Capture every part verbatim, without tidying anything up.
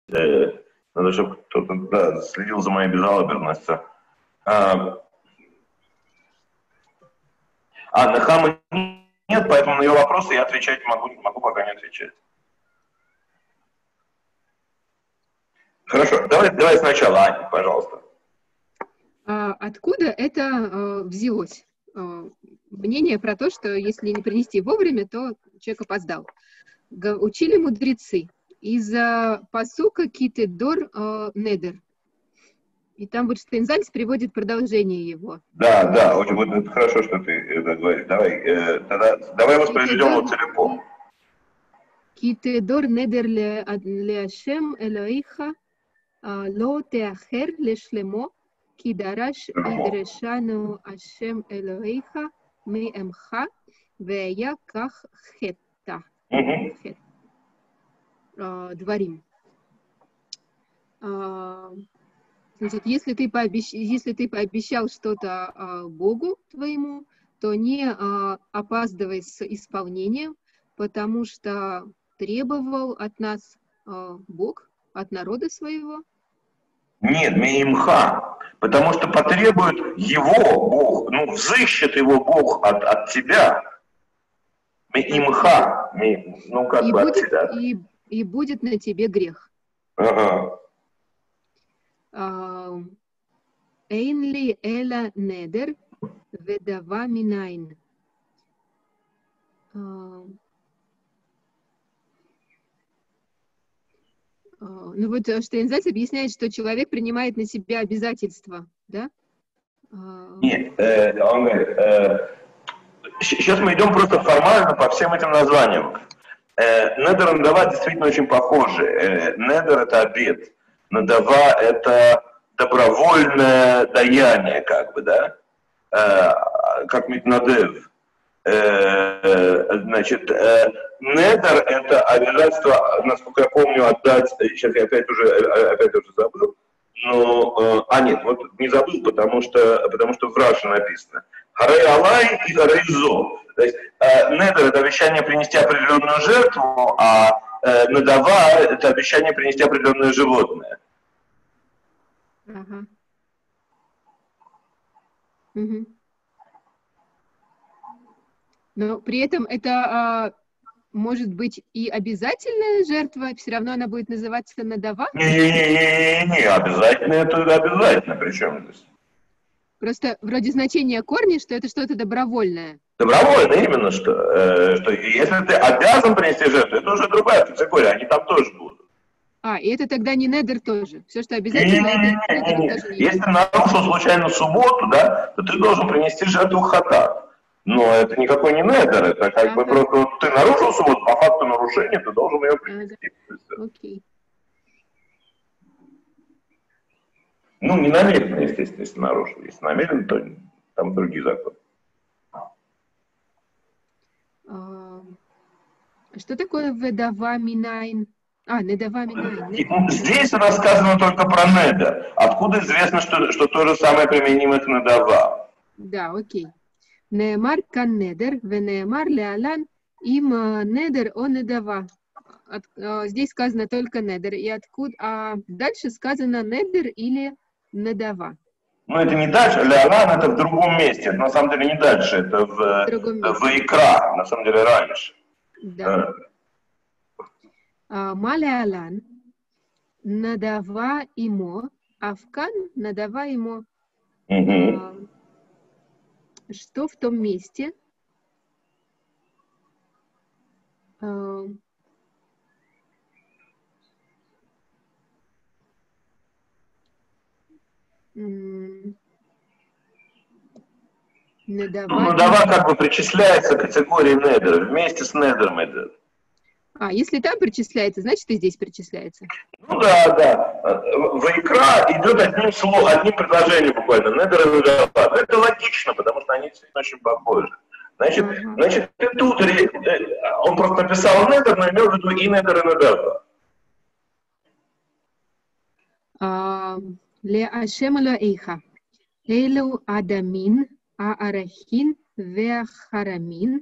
Э, надо, чтобы кто-то да, следил за моей безалаберностью. А, а на Хама нет, поэтому на ее вопросы я отвечать могу, могу пока не отвечать. Хорошо, давай, давай сначала, Аня, пожалуйста. А откуда это э, взялось? Э, мнение про то, что если не принести вовремя, то человек опоздал. Г- учили мудрецы из-за пасука китедор э, недер. И там вот Штейнзальц приводит продолжение его. Да, да, очень вот это хорошо, что ты это говоришь. Давай, э, тогда давай воспроизведем его целиком. Китедор недер ле Ашем Элоиха ло теахер лешлемо ки дараш идрешану Ашем Элоиха меэмха вея ках хетта. Дворим. Значит, если ты, пообещ... если ты пообещал что-то а, Богу твоему, то не а, опаздывай с исполнением, потому что требовал от нас а, Бог, от народа своего. Нет, меимха, потому что потребует его Бог, ну, взыщет его Бог от, от тебя. Меимха, ну, как и бы будет, от тебя. И, и будет на тебе грех. Ага. Эйнли эла недер ведава минайн. Ну вот Штейнзальц объясняет, что человек принимает на себя обязательства, да? Нет, э, он говорит, э, сейчас мы идем просто формально по всем этим названиям. Э, недер и надава действительно очень похожи. Э, недер — это обет, надава — это добровольное даяние, как бы, да? Э, как митнадев. Э, значит, э, недер — это обязательство, насколько я помню, отдать, сейчас я опять уже, опять уже забыл, но, а нет, вот не забыл, потому что, потому что в Раше написано. Харей алай и харей зо. То есть э, недер — это обещание принести определенную жертву, а э, надава — это обещание принести определенное животное. Ага. Угу. Но при этом это а, может быть и обязательная жертва, все равно она будет называться надава? Не-не-не, обязательно это обязательно, причем здесь. Просто вроде значения корня, что это что-то добровольное. Добровольно именно что, э, что если ты обязан принести жертву, это уже другая категория, они там тоже будут. А, и это тогда не недер тоже. Все, что обязательно, не, не, это не, не, не. тоже не. Если ты нарушил случайно субботу, да, то ты должен принести жертву хатат. Но это никакой не недер, это как ага. бы просто вот, ты нарушил субботу, по факту нарушения ты должен ее принести. Ага. Окей. Ну, не намеренно, естественно, если нарушил. Если намеренно, то там другие законы. А, что такое ведава минайн? А, недава минайн. Здесь рассказано только про недер. Откуда известно, что, что то же самое применимо к недава? Да, окей. Неэмар кан недер, венеэмар леалан им недер о недава. От, а, здесь сказано только недер. И откуда? А дальше сказано недер или недава. Ну, это не дальше, леалан это в другом месте. Это на самом деле не дальше, это в, в икра, на самом деле раньше. Да. Ма леалан надава имо, авкан надава имо. Угу. Что в том месте? А, Недава, ну, надава как бы причисляется к категории недера, вместе с недером идет. А, если там причисляется, значит и здесь причисляется. Ну да, да. В икра идет одним словом, одним предложением буквально, недер и надава. Это логично, потому что они действительно очень похожи. Значит, ага. значит, тут он просто написал недер, но имел в виду и недер, и надава. Ле Ашем Элоэйха. Эйлу адамин, аарахин, веахарамин,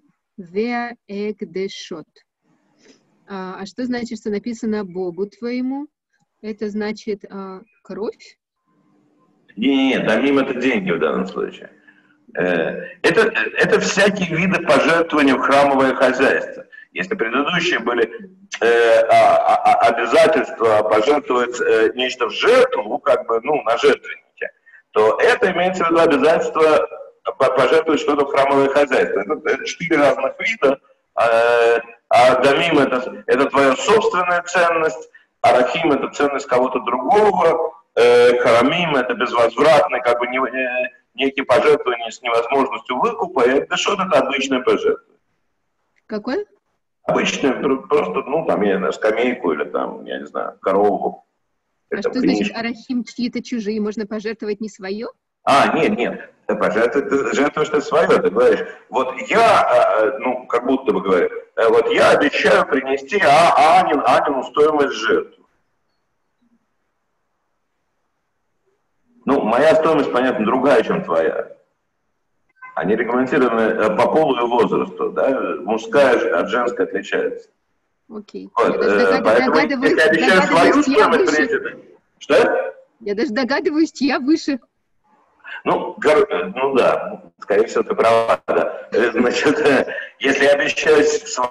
веаэгдешот. А что значит, что написано Богу твоему? Это значит а, кровь? Нет, дамим это деньги в данном случае. Это, это всякие виды пожертвований в храмовое хозяйство. Если предыдущие были э, а, а, обязательства пожертвовать э, нечто в жертву, как бы, ну, на жертвеннике, то это имеется в виду обязательство пожертвовать что-то в храмовое хозяйство. Это, это четыре разных вида. Э, а дамим это, это твоя собственная ценность, арахим это ценность кого-то другого, э, харамим это безвозвратный, как бы не, не некие пожертвования с невозможностью выкупа, и это что-то обычное пожертвование. Какое? Обычное, просто, ну, там, я не знаю, скамейку или там, я не знаю, корову. А это что значит арахим чьи-то чужие? Можно пожертвовать не свое? А, нет, нет. Пожертвовать, ты жертвуешь что-то свое, ты говоришь, вот я, ну, как будто бы говорю, вот я обещаю принести а, Анин, Анину стоимость жертвы. Ну, моя стоимость, понятно, другая, чем твоя. Они регламентированы по полу и возрасту, да? Мужская от женской отличается. Окей. Вот, Я даже э, поэтому, если я обещаю свою стоимость принести... Что? Я даже догадываюсь, чья выше. Ну, гор... ну да, скорее всего, ты права, да. Значит, если я обещаю свою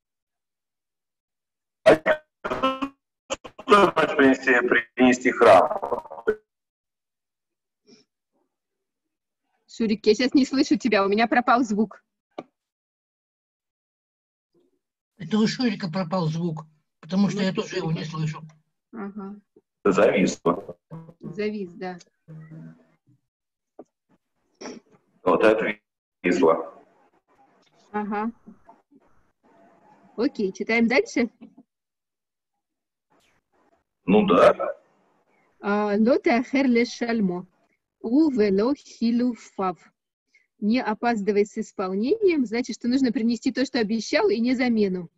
стоимость принести, принести храм, Шурик, я сейчас не слышу тебя, у меня пропал звук. Это у Шурика пропал звук, потому что я тоже его не слышу. Ага. Завис. Завис, да. Вот это висло. Ага. Окей, читаем дальше. Ну да. Лоте ахер ле шальмо. Увело хилуфав. Не опаздывай с исполнением, значит, что нужно принести то, что обещал, и не замену.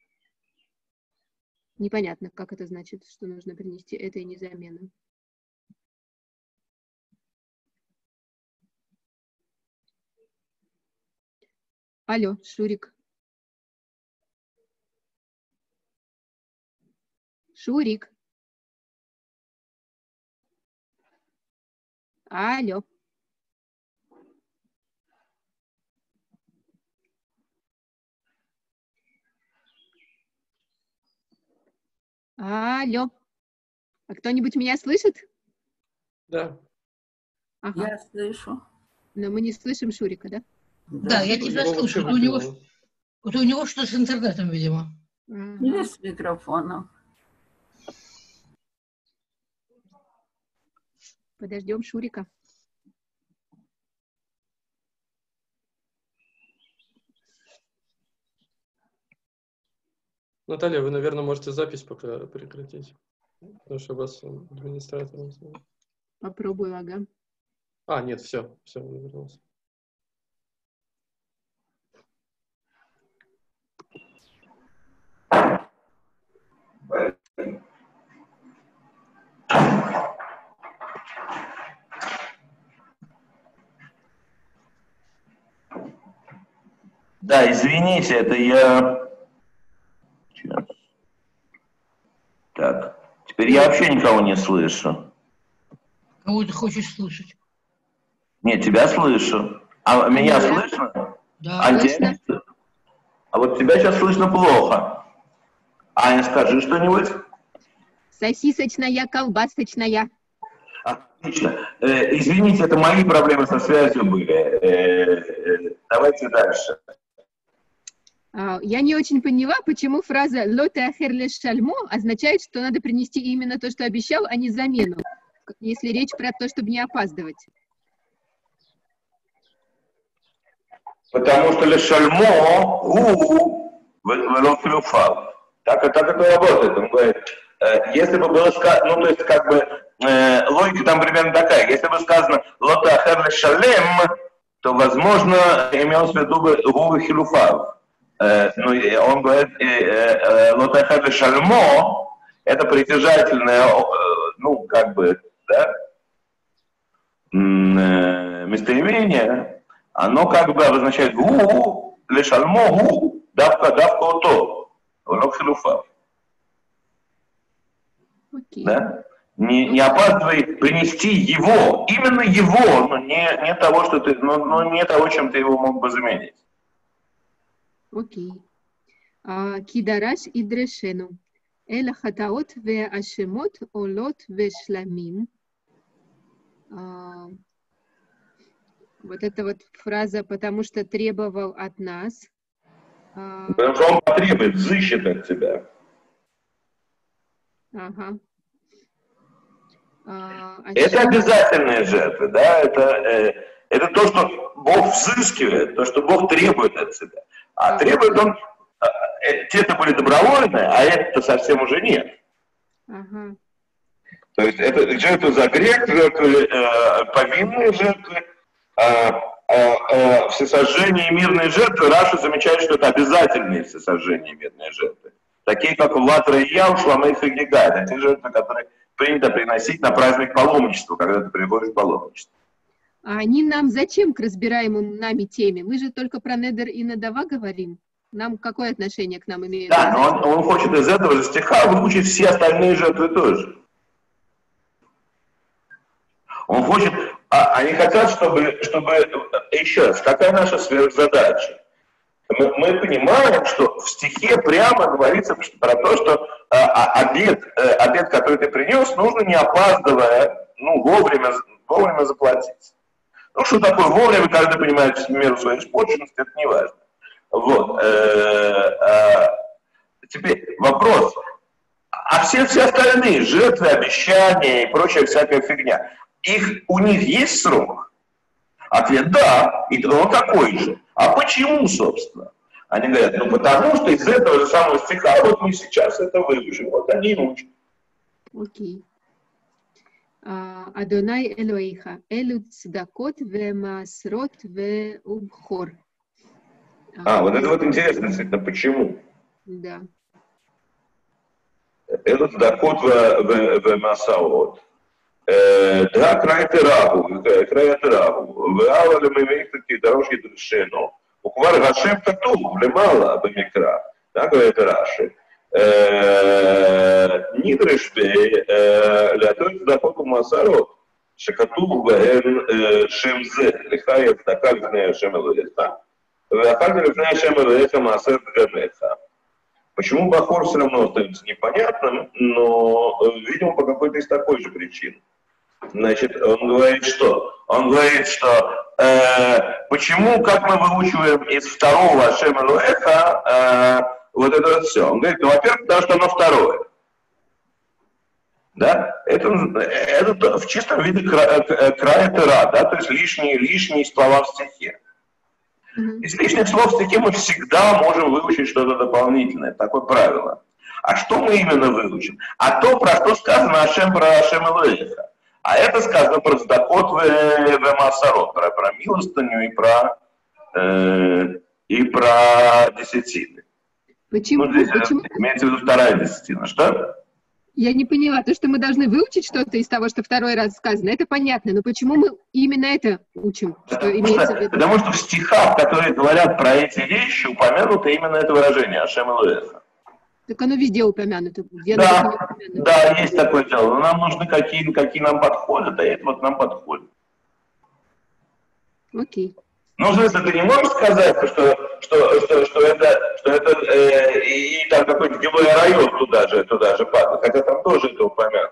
Непонятно, как это значит, что нужно принести это и не замену. Алло, Шурик. Шурик. Алло. Алло. А кто-нибудь меня слышит? Да. Ага. Я слышу. Но мы не слышим Шурика, да? Да, да, я тебя слышу. У него, у него что-то с интернетом, видимо. Ага. Или с микрофоном. Подождем Шурика. Наталья, вы, наверное, можете запись пока прекратить, потому что вас администратор не знает. Попробую, ага. А, нет, все, все, он вернулся. Да, извините, это я... Сейчас. Так, теперь я вообще никого не слышу. Кого ты хочешь слышать? Нет, тебя слышу. А А меня меня? слышно? Да. А, слышно. тебя... а вот тебя сейчас слышно плохо. Аня, скажи что-нибудь. Сосисочная, колбасочная. Отлично. Э, извините, это мои проблемы со связью были. Э, э, давайте дальше. А, Я не очень поняла, почему фраза «лоте ахер ле шальмо» означает, что надо принести именно то, что обещал, а не замену, если речь про то, чтобы не опаздывать. Потому что ле шальмо у велофилуфал. Так, так это работает. Он говорит, э, если бы было сказано, ну то есть как бы э, логика там примерно такая. Если бы сказано «лоте ахер ле шалем», то, возможно, имелось в виду бы гувы хилуфал. Ну, он говорит, лотахави шальмо, это притяжательное, ну, как бы, да, местоимение, оно как бы обозначает гу, ле шальмо гу, давка, давка ото, лок хилуфав. Окей. Да? Не, не опаздывай принести его, именно его, но не, не того, что ты, но, но не того, чем ты его мог бы заменить. Окей. Кидараш и дрешену. Эла хатаот ве ашемот олот ве шламим. Вот эта вот фраза, потому что требовал от нас. Потому что он потребует, взыщет от тебя. Ага. А, это обязательные жертвы, да, это, э, это то, что Бог взыскивает, то, что Бог требует от себя. А, а требует Он, э, те-то были добровольные, а это-то совсем уже нет. Ага. То есть это жертвы за грех, жертвы э, повинные жертвы, э, э, э, всесожжение и мирные жертвы. Раша замечает, что это обязательные всесожжения и мирные жертвы. Такие, как Латра и Яу, Шламейх и Гигай. Это те жертвы, которые принято приносить на праздник паломничества, когда ты приходишь в паломничество. А они нам зачем к разбираемым нами теме? Мы же только про Недер и Надава говорим. Нам какое отношение к нам имеют? Да, но он, он хочет из этого же стиха выучить все остальные жертвы тоже. Он хочет, а, они хотят, чтобы, чтобы, еще раз, какая наша сверхзадача? Мы, мы понимаем, что в стихе прямо говорится про то, что а, обед, обед, который ты принес, нужно не опаздывая, ну, вовремя, вовремя заплатить. Ну, что такое вовремя, когда ты понимаешь в меру своей испорченности, это не важно. Вот. Теперь вопрос. А все, все остальные жертвы, обещания и прочая всякая фигня, их, у них есть срок? Ответ да, и он такой же. А почему, собственно? Они говорят, ну потому что из этого же самого стиха вот мы сейчас это выучим. Вот они и учат. Окей. Адонай Элоиха, Элю цдакот ве маасрот ве убхор. А, вот это вот интересно, действительно, почему? Да. Элю цдакот ве маасрот. Да, край терагу, край терагу. Веава лемевейх такие дорожки дрешену. Уквар Гашем Катув, лемала бемикра. Да, говорит Раши. Нидрышбе лятоет цдакот умасарот. Шекатув бээн шемзе. Лихая цдака лифнея шем элоэха. Веахар лифнея шем элоэха маасэр гамеха. Почему Бахор все равно остается непонятным, но, видимо, по какой-то из такой же причины. Значит, он говорит, что? Он говорит, что э, почему, как мы выучиваем из второго Ашем Элоэха, э, вот это вот все. Он говорит, ну, во-первых, потому что оно второе. Да? Это, это в чистом виде края тера, да, то есть лишние, лишние слова в стихе. Из лишних слов в стихе мы всегда можем выучить что-то дополнительное, такое правило. А что мы именно выучим? А то, про что сказано Ашем про Ашем Элоэха. А это сказано про Цдакот ве Маасарот, про, про милостыню и про, э, и про десятины. Почему? Ну, здесь Почему? Имеется в виду вторая десятина. Что? Я не поняла. То, что мы должны выучить что-то из того, что второй раз сказано, это понятно. Но почему мы именно это учим? Что потому, имеется что, в виду? потому что в стихах, которые говорят про эти вещи, упомянуто именно это выражение Ашем Элоэха. Так оно везде упомянуто. Где да, оно упомянуто? Да, есть такое дело. Но нам нужны какие, какие нам подходят, а это вот нам подходит. Окей. Ну, в смысле, ты не можешь сказать, что, что, что, что это, что это э, и, и там какой-то Гилой район туда же, туда же падает, хотя там тоже это упомянуто.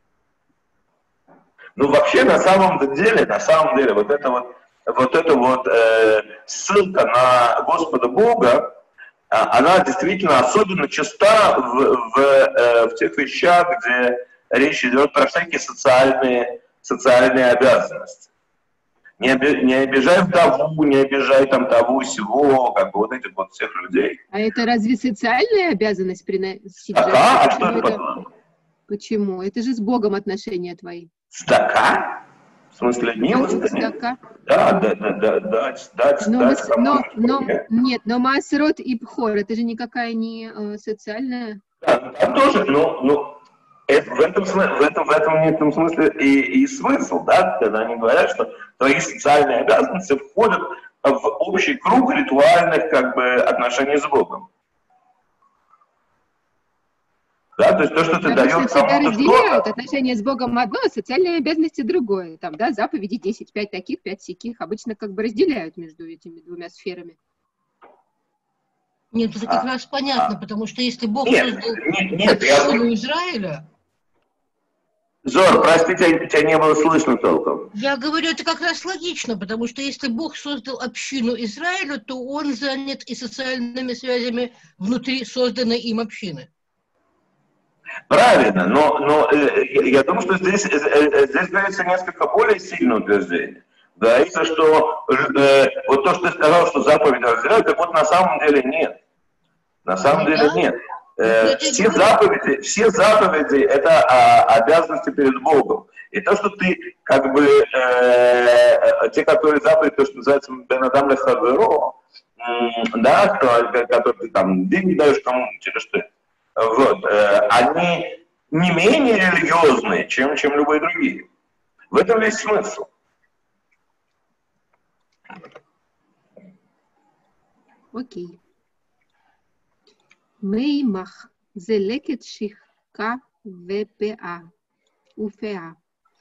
Ну, вообще, на самом деле, на самом деле, вот это вот, вот, это вот э, ссылка на Господа Бога, она действительно особенно часта в, в, в тех вещах, где речь идет про всякие социальные, социальные обязанности. Не, оби, не обижай вдову, не обижай там того сего, как бы вот этих вот всех людей. А это разве социальная обязанность приносить? Стака? А что это это... потом? Почему? Это же с Богом отношения твои. Стака? В смысле, милость? Да, да, да, да, дать, дать, но, дать. Но, но, нет, но Маасрот и Пхор, это же никакая не э, социальная... Да, там тоже, но, но это, в, этом, в, этом, в, этом, в этом смысле и, и смысл, да, когда они говорят, что твои социальные обязанности входят в общий круг ритуальных как бы отношений с Богом. Да, то есть то, что ты Обычно даешь всегда кому-то разделяют что-то. отношения с Богом одно, а социальные обязанности другое. Там, да, заповеди десять, пять таких, пять сяких. Обычно как бы разделяют между этими двумя сферами. Нет, это как раз понятно, потому что если Бог Нет, создал нет, нет, я... общину Израиля... Зор, прости, тебя, тебя не было слышно толком. Я говорю, это как раз логично, потому что если Бог создал общину Израиля, то он занят и социальными связями внутри созданной им общины. Правильно, но, но э, я, я думаю, что здесь, э, э, здесь говорится несколько более сильное утверждение. Говорится, что э, вот то, что ты сказал, что заповеди разделяют, так вот на самом деле нет. На самом Ну, деле да? нет. Ну, Э, все, заповеди, все заповеди – это а, обязанности перед Богом. И то, что ты, как бы, э, те, которые заповеди, то, что называется «бен адам лехаверо», да, которые ты там деньги даешь кому-нибудь или что, вот, э, они не менее религиозные, чем, чем любые другие. В этом весь смысл. Окей. Меймах зелекет шихка впа. Уфеа.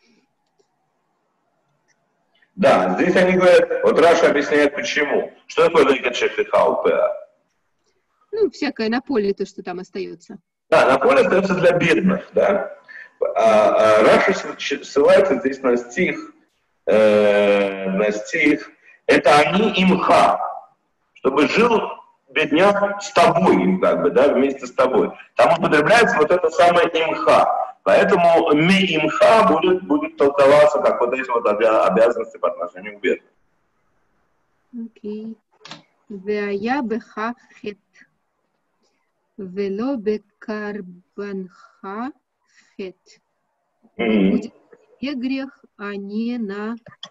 Да, здесь они говорят, вот Раша объясняет почему. Что такое лекет шихка уфеа? Ну, всякое на поле, то, что там остается. Да, на поле остается для бедных, да. А, а Раша ссылается здесь на стих, э, на стих, это они имха, чтобы жил бедняк с тобой, как бы, да, вместе с тобой. Там употребляется вот это самое имха. Поэтому ми имха будет, будет толковаться как вот эти вот обязанности по отношению к бедным. Окей. Веая беха хет. Вело бекарбанха хет. Будет тебе грех, а не на...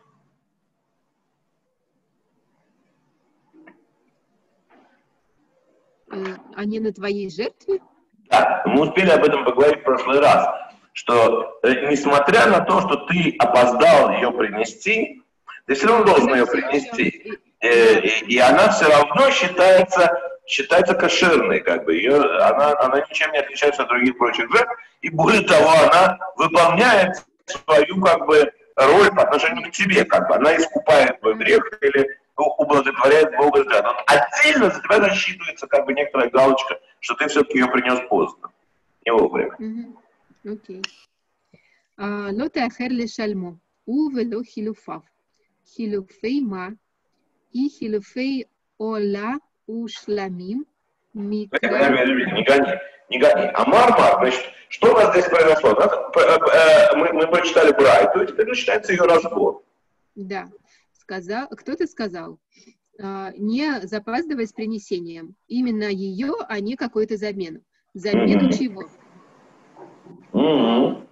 а не на твоей жертве? Да, мы успели об этом поговорить в прошлый раз, что э, несмотря на то, что ты опоздал ее принести, ты все равно должен ее принести. Э, и, и она все равно считается, считается кошерной, как бы. Ее, она, она ничем не отличается от других прочих жертв, и более того, она выполняет свою, как бы, роль по отношению к тебе, как бы. Она искупает твой грех или ублаготворяет Бога. Но отдельно за тебя засчитывается, как бы, некоторая галочка, что ты все-таки ее принес поздно, не вовремя. Окей. לא תאחר לשלמו, הוא ולא חילופיו. חילופי מה? אי חילופי עולה ושלמים מקרא... Не гони, не гони. А Мармар, значит, что у нас здесь произошло? Мы, мы прочитали Брайту, и теперь начинается ее разбор. Да. Сказал, кто-то сказал, не запаздывай с принесением. Именно ее, а не какую-то замену. Замену mm-hmm. чего? Mm-hmm.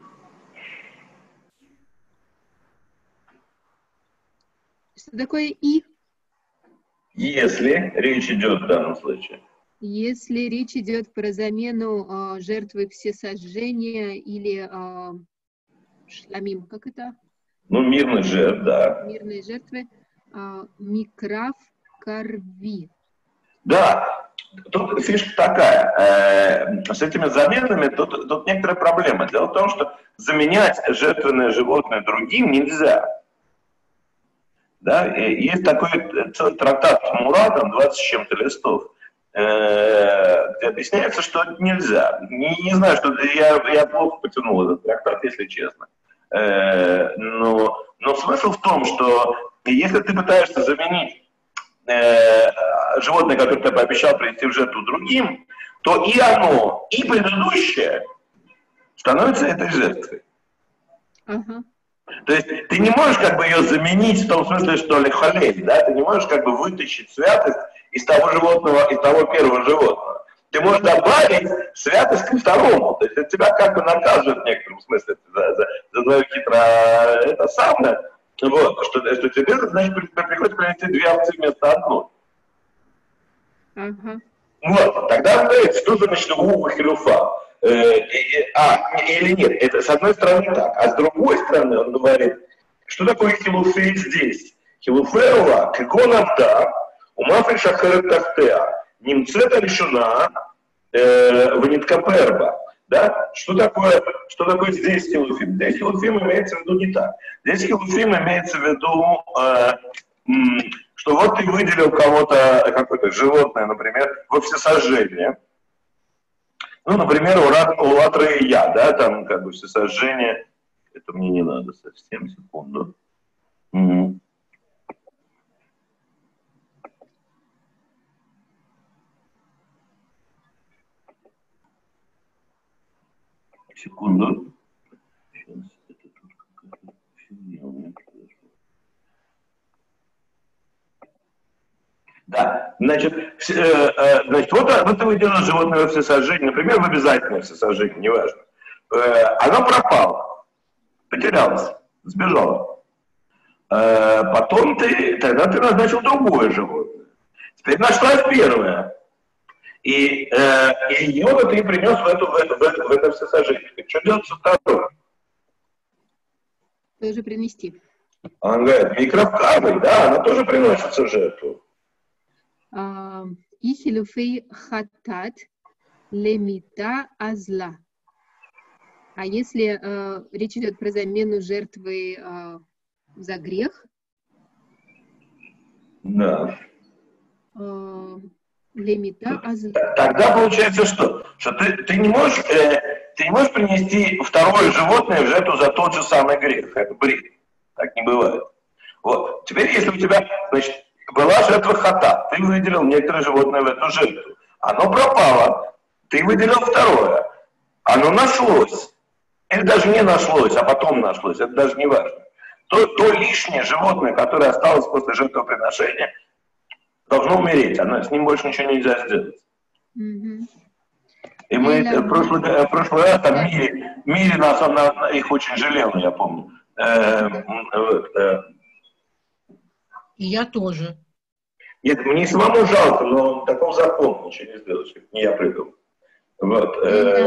Что такое «и»? Если речь идет в данном случае. Если речь идет про замену э, жертвы всесожжения или э, шламим, как это? Ну, мирных жертв, да. Мирные жертвы. Э, микрав карви. Да, тут фишка такая. Э, с этими заменами тут, тут некоторая проблема. Дело в том, что заменять жертвенное животное другим нельзя. Да? И есть такой целый трактат Мура, там двадцать с чем-то листов, где объясняется, что это нельзя. Не, не знаю, что я, я плохо потянул этот трактат, если честно. Но, но смысл в том, что если ты пытаешься заменить животное, которое ты пообещал принести в жертву другим, то и оно, и предыдущее становится этой жертвой. Uh-huh. То есть ты не можешь как бы ее заменить в том смысле, что лихолеть, да, ты не можешь как бы вытащить святость из того животного, из того первого животного. Ты можешь добавить святость ко второму. То есть это тебя как бы наказывает в некотором смысле за, за, за твое хитро это самое. Вот, что, что тебе, значит, приходится принести две овцы вместо одной. Uh-huh. Вот, тогда что значит уха хилюфа? Э, э, а, или нет, это с одной стороны так, а с другой стороны он говорит, что такое хилуфей здесь? Хилуфеула, кегон авда, умафель шахарет тахтеа, немцета решена в ниткаперба. Да? Что такое, что такое здесь хилуфим? Здесь хилуфим имеется в виду не так. Здесь хилуфим имеется в виду, э, м, что вот ты выделил кого-то, какое-то животное, например, во всесожжение. Ну, например, у, рат, у латры и я, да, там как бы всесожжение. Это мне не надо совсем, секунду. Угу. Секунду. Сейчас это тут какая-то фигня у меня произошла. Да, значит, э, э, значит вот, вот ты выделил животное во всесожжение, например, в обязательное всесожжение, неважно. Э, оно пропало, потерялось, сбежало. Э, потом ты, тогда ты назначил другое животное. Теперь нашлась первое. И, э, и ее ты принес в, эту, в, эту, в, эту, в это всесожжение. Что делать со второй? Тоже принести. Он говорит, микровкавой, да, она тоже приносится в жертву. И хилуфей хатат лемита азла. А если э, речь идет про замену жертвы э, за грех? Да. Э, лемита азла. Тогда получается что? Что ты, ты, не можешь, э, ты не можешь принести второе животное в жертву за тот же самый грех. Это бред. Так не бывает. Вот. Теперь, если у тебя, значит, была жертва хата, ты выделил некоторое животное в эту жертву. Оно пропало, ты выделил второе. Оно нашлось. Или даже не нашлось, а потом нашлось. Это даже не важно. То, то лишнее животное, которое осталось после жертвоприношения, должно умереть. Оно, с ним больше ничего нельзя сделать. Mm-hmm. И мы Или... в, прошлый, в прошлый раз там Мире, Мире нас он на, их очень жалел, я помню. Э, э, И я тоже. Нет, мне самому жалко, но такого закона ничего не сделаешь. Не я придумал. Вот.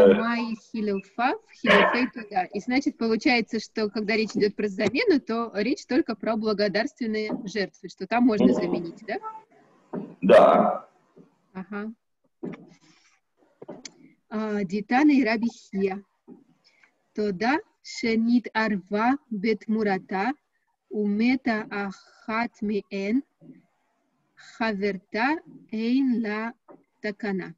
И значит, получается, что когда речь идет про замену, то речь только про благодарственные жертвы, что там можно заменить, да? Да. Ага. Дитана и Рабихия. Тода шенит арва бетмурата умета ахат меэн хаверта эйн ла такана.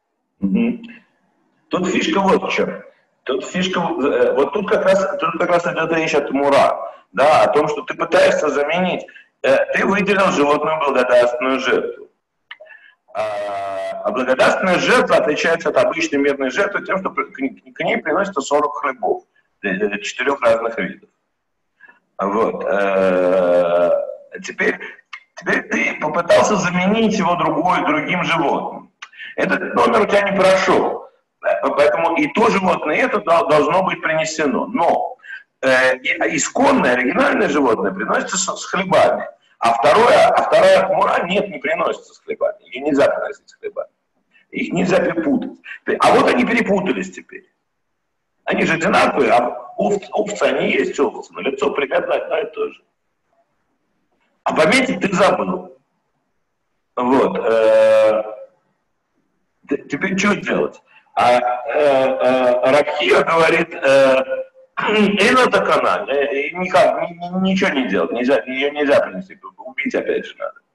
Тут фишка вот в чем. Тут фишка, вот тут как раз, тут как раз идет речь о тмура, да, о том, что ты пытаешься заменить, ты выделил животную благодарственную жертву. А благодарственная жертва отличается от обычной мирной жертвы тем, что к ней приносится сорок хлебов, четырех разных видов. Вот. Теперь, теперь ты попытался заменить его другой, другим животным. Этот номер у тебя не прошел. Поэтому и то животное, и это должно быть принесено. Но э, исконное, оригинальное животное приносится с, с хлебами. А второе, а вторая хмура нет, не приносится с хлебами. Ее нельзя приносить с хлебами. Их нельзя перепутать. А вот они перепутались теперь. Они же одинаковые, а овцы, овцы они есть овцы, но лицо примерно одно и то же. А пометить ты забыл. Вот. Э, теперь что делать? А э, э, Рабхия говорит, это такана, никак, ничего не делать, нельзя, ее нельзя принести, убить опять же надо.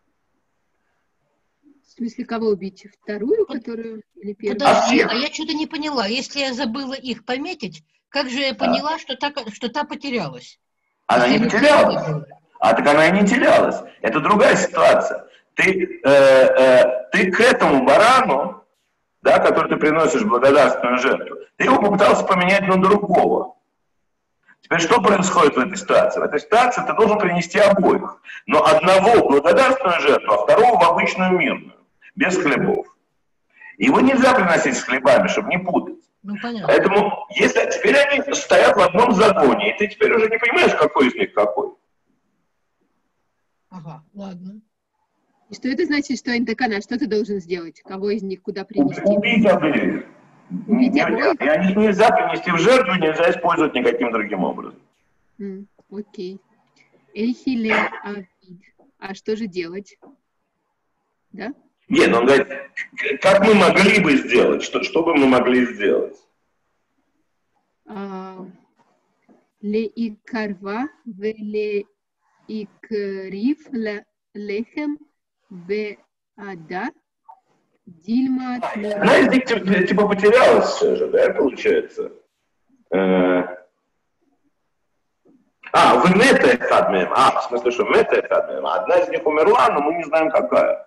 В смысле, кого убить? Вторую, которую или первую? Подожди, а, а я что-то не поняла. Если я забыла их пометить, как же я поняла, да. что, та, что та потерялась? Она Если не потерялась. А так она и не терялась. Это другая ситуация. Ты, э, э, ты к этому барану, да, который ты приносишь благодарственную жертву, ты его попытался поменять на другого. Теперь что происходит в этой ситуации? В этой ситуации ты должен принести обоих. Но одного в благодарственную жертву, а второго в обычную мирную, без хлебов. Его нельзя приносить с хлебами, чтобы не путать. Ну, понятно. Поэтому, если теперь они стоят в одном загоне, и ты теперь уже не понимаешь, какой из них какой. Ага, ладно. И что это значит, что Интакана? Что ты должен сделать? Кого из них куда принести? Убить обоих. Убить обоих? И они нельзя принести в жертву, нельзя использовать никаким другим образом. Mm, окей. Эльхиле Авид. А что же делать? Да? Нет, он говорит, как мы могли бы сделать, что, что бы мы могли сделать? Леикарва велеикрив лехем веада дильма. Одна из них типа потерялась все же, да, получается? А, вы мета-эхадмеем. А, в смысле, что мета-эхадмеем. Одна из них умерла, но мы не знаем, какая.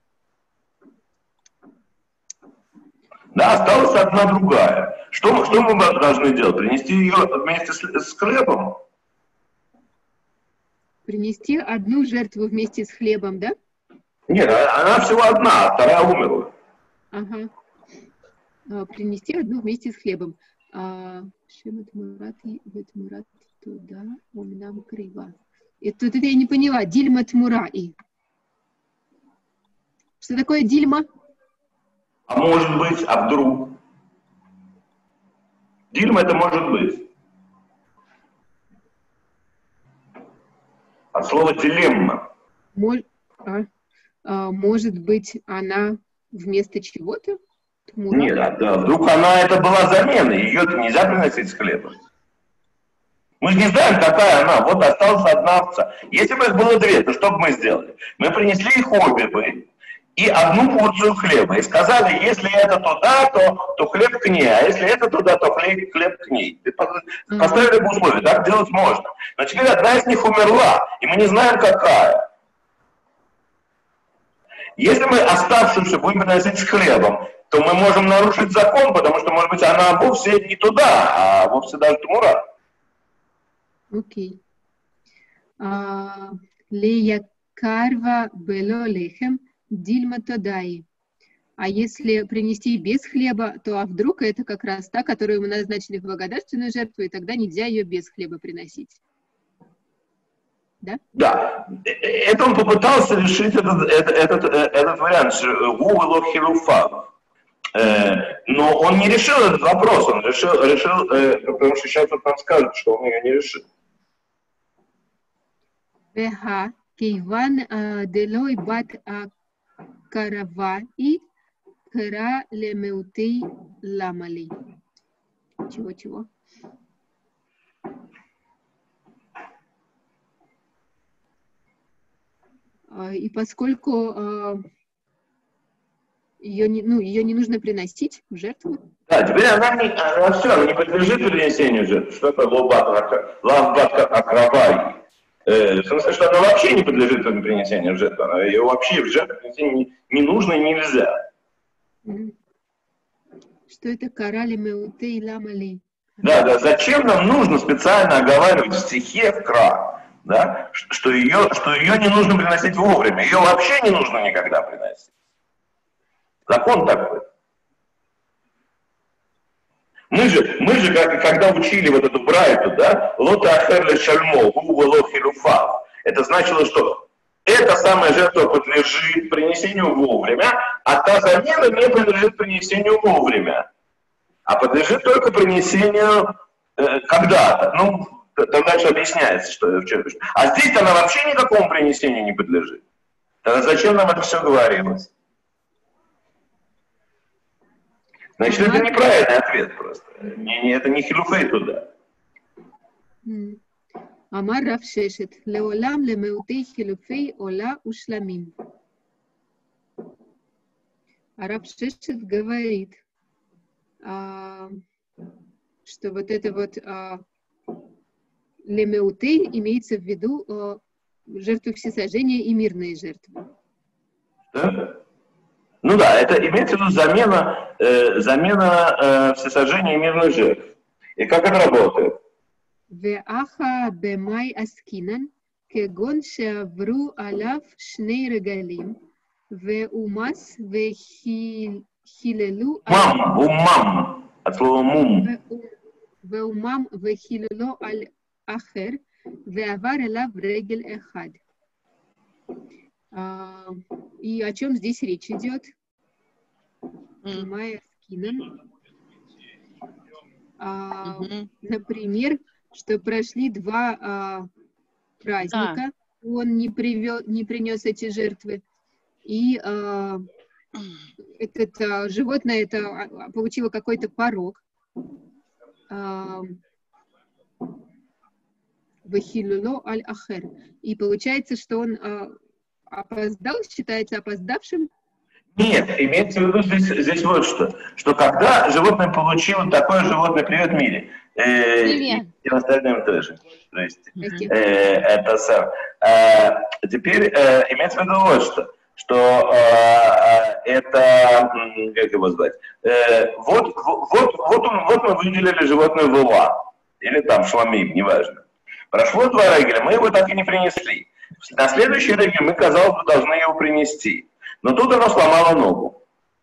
Да, осталась одна другая. Что, что мы должны делать? Принести ее вместе с, с хлебом? Принести одну жертву вместе с хлебом, да? Нет, она всего одна, а вторая умерла. Ага. Принести одну вместе с хлебом. Шемет Мурати, вет Мурат туда, умнам крива. И тут это я не поняла. Дильма Тмураи. Что такое дильма? А может быть, а вдруг? Дильма это может быть. От слова дилемма. Мож, а, а, может быть, она вместо чего-то? Тмура? Нет, а, да, вдруг она это была замена, ее-то нельзя приносить с хлебом. Мы же не знаем, какая она. Вот осталась одна овца. Если бы их было две, то что бы мы сделали? Мы принесли их обе бы и одну порцию хлеба. И сказали, если это туда, то, то хлеб к ней. А если это туда, то хлеб, хлеб к ней. Поставили бы условия, так делать можно. Но теперь одна из них умерла, и мы не знаем, какая. Если мы оставшуюся будем приносить с хлебом, то мы можем нарушить закон, потому что, может быть, она вовсе не туда, а вовсе даже тмура. Окей. Лея карва бело лехем дильма тодаи. А если принести без хлеба, то а вдруг это как раз та, которую мы назначили в благодарственную жертву, и тогда нельзя ее без хлеба приносить. Да? Да. Это он попытался решить этот, этот, этот, этот вариант. Но он не решил этот вопрос. Он решил, решил потому что сейчас он нам скажет, что он ее не решил. Веха кейван делой бат караваи кра лемеутей ламали. Чего-чего? И поскольку ее не, ну, ее не нужно приносить в жертву. Да, теперь она, не, она все, она не подлежит принесению жертвы. Что такое лавбат акравай? Э, в смысле, что она вообще не подлежит принесению жертвы. Она, ее вообще в жертву принести не, не нужно и нельзя. Что это карали меутей ламали? Да, да, зачем нам нужно специально оговаривать в стихе в кра, да, что ее, что ее не нужно приносить вовремя. Ее вообще не нужно никогда приносить. Закон такой. Мы же, мы же как, когда учили вот эту брайту, да, лота ахерле шальмо, гугало хилуфа, это значило, что эта самая жертва подлежит принесению вовремя, а та замена не подлежит принесению вовремя, а подлежит только принесению э, когда-то. Ну, там дальше объясняется, что... А здесь она вообще никакому принесению не подлежит. Тогда зачем нам это все говорилось? Значит, это неправильный ответ просто. Не, не, это не хилуфей туда. Амар Рав Шешет. Леолам лемеутей хилуфей ола ушламим. А Рав Шешет говорит, а, что вот это вот а, лемеутей имеется в виду а, жертвы всесожжения и мирные жертвы. Да? Ну да, это имеется в виду замена, э, замена э, всесожжения и мирных жертв. И как это работает? Веаха бемай аскинан, кегон шеавру алав шней регалим, веумас вехилелу... Мам, умам, от слова мум. Веумам вехилелу аль ахер, веавар элав регель эхад. А, и о чем здесь речь идет? Майя Скинан. А, mm-hmm. Например, что прошли два а, праздника, ah. он не, привел, не принес эти жертвы, и а, этот, а, животное это получило какой-то порог. вахилуло аль-ахер. И получается, что он а, опоздал, считается опоздавшим? Нет, имеется в виду здесь, здесь вот что. Что когда животное получило такое животное «Привет, Мире», э, Привет. И остальным тоже. То есть, э, это сам. Э, теперь э, имеется в виду вот что. Что э, это, как его звать, э, вот, вот, вот, он, вот мы выделили животное Вула, или там Шламим, неважно. Прошло два регеля, мы его так и не принесли. На следующий регель мы, казалось бы, должны его принести. Но тут оно сломало ногу.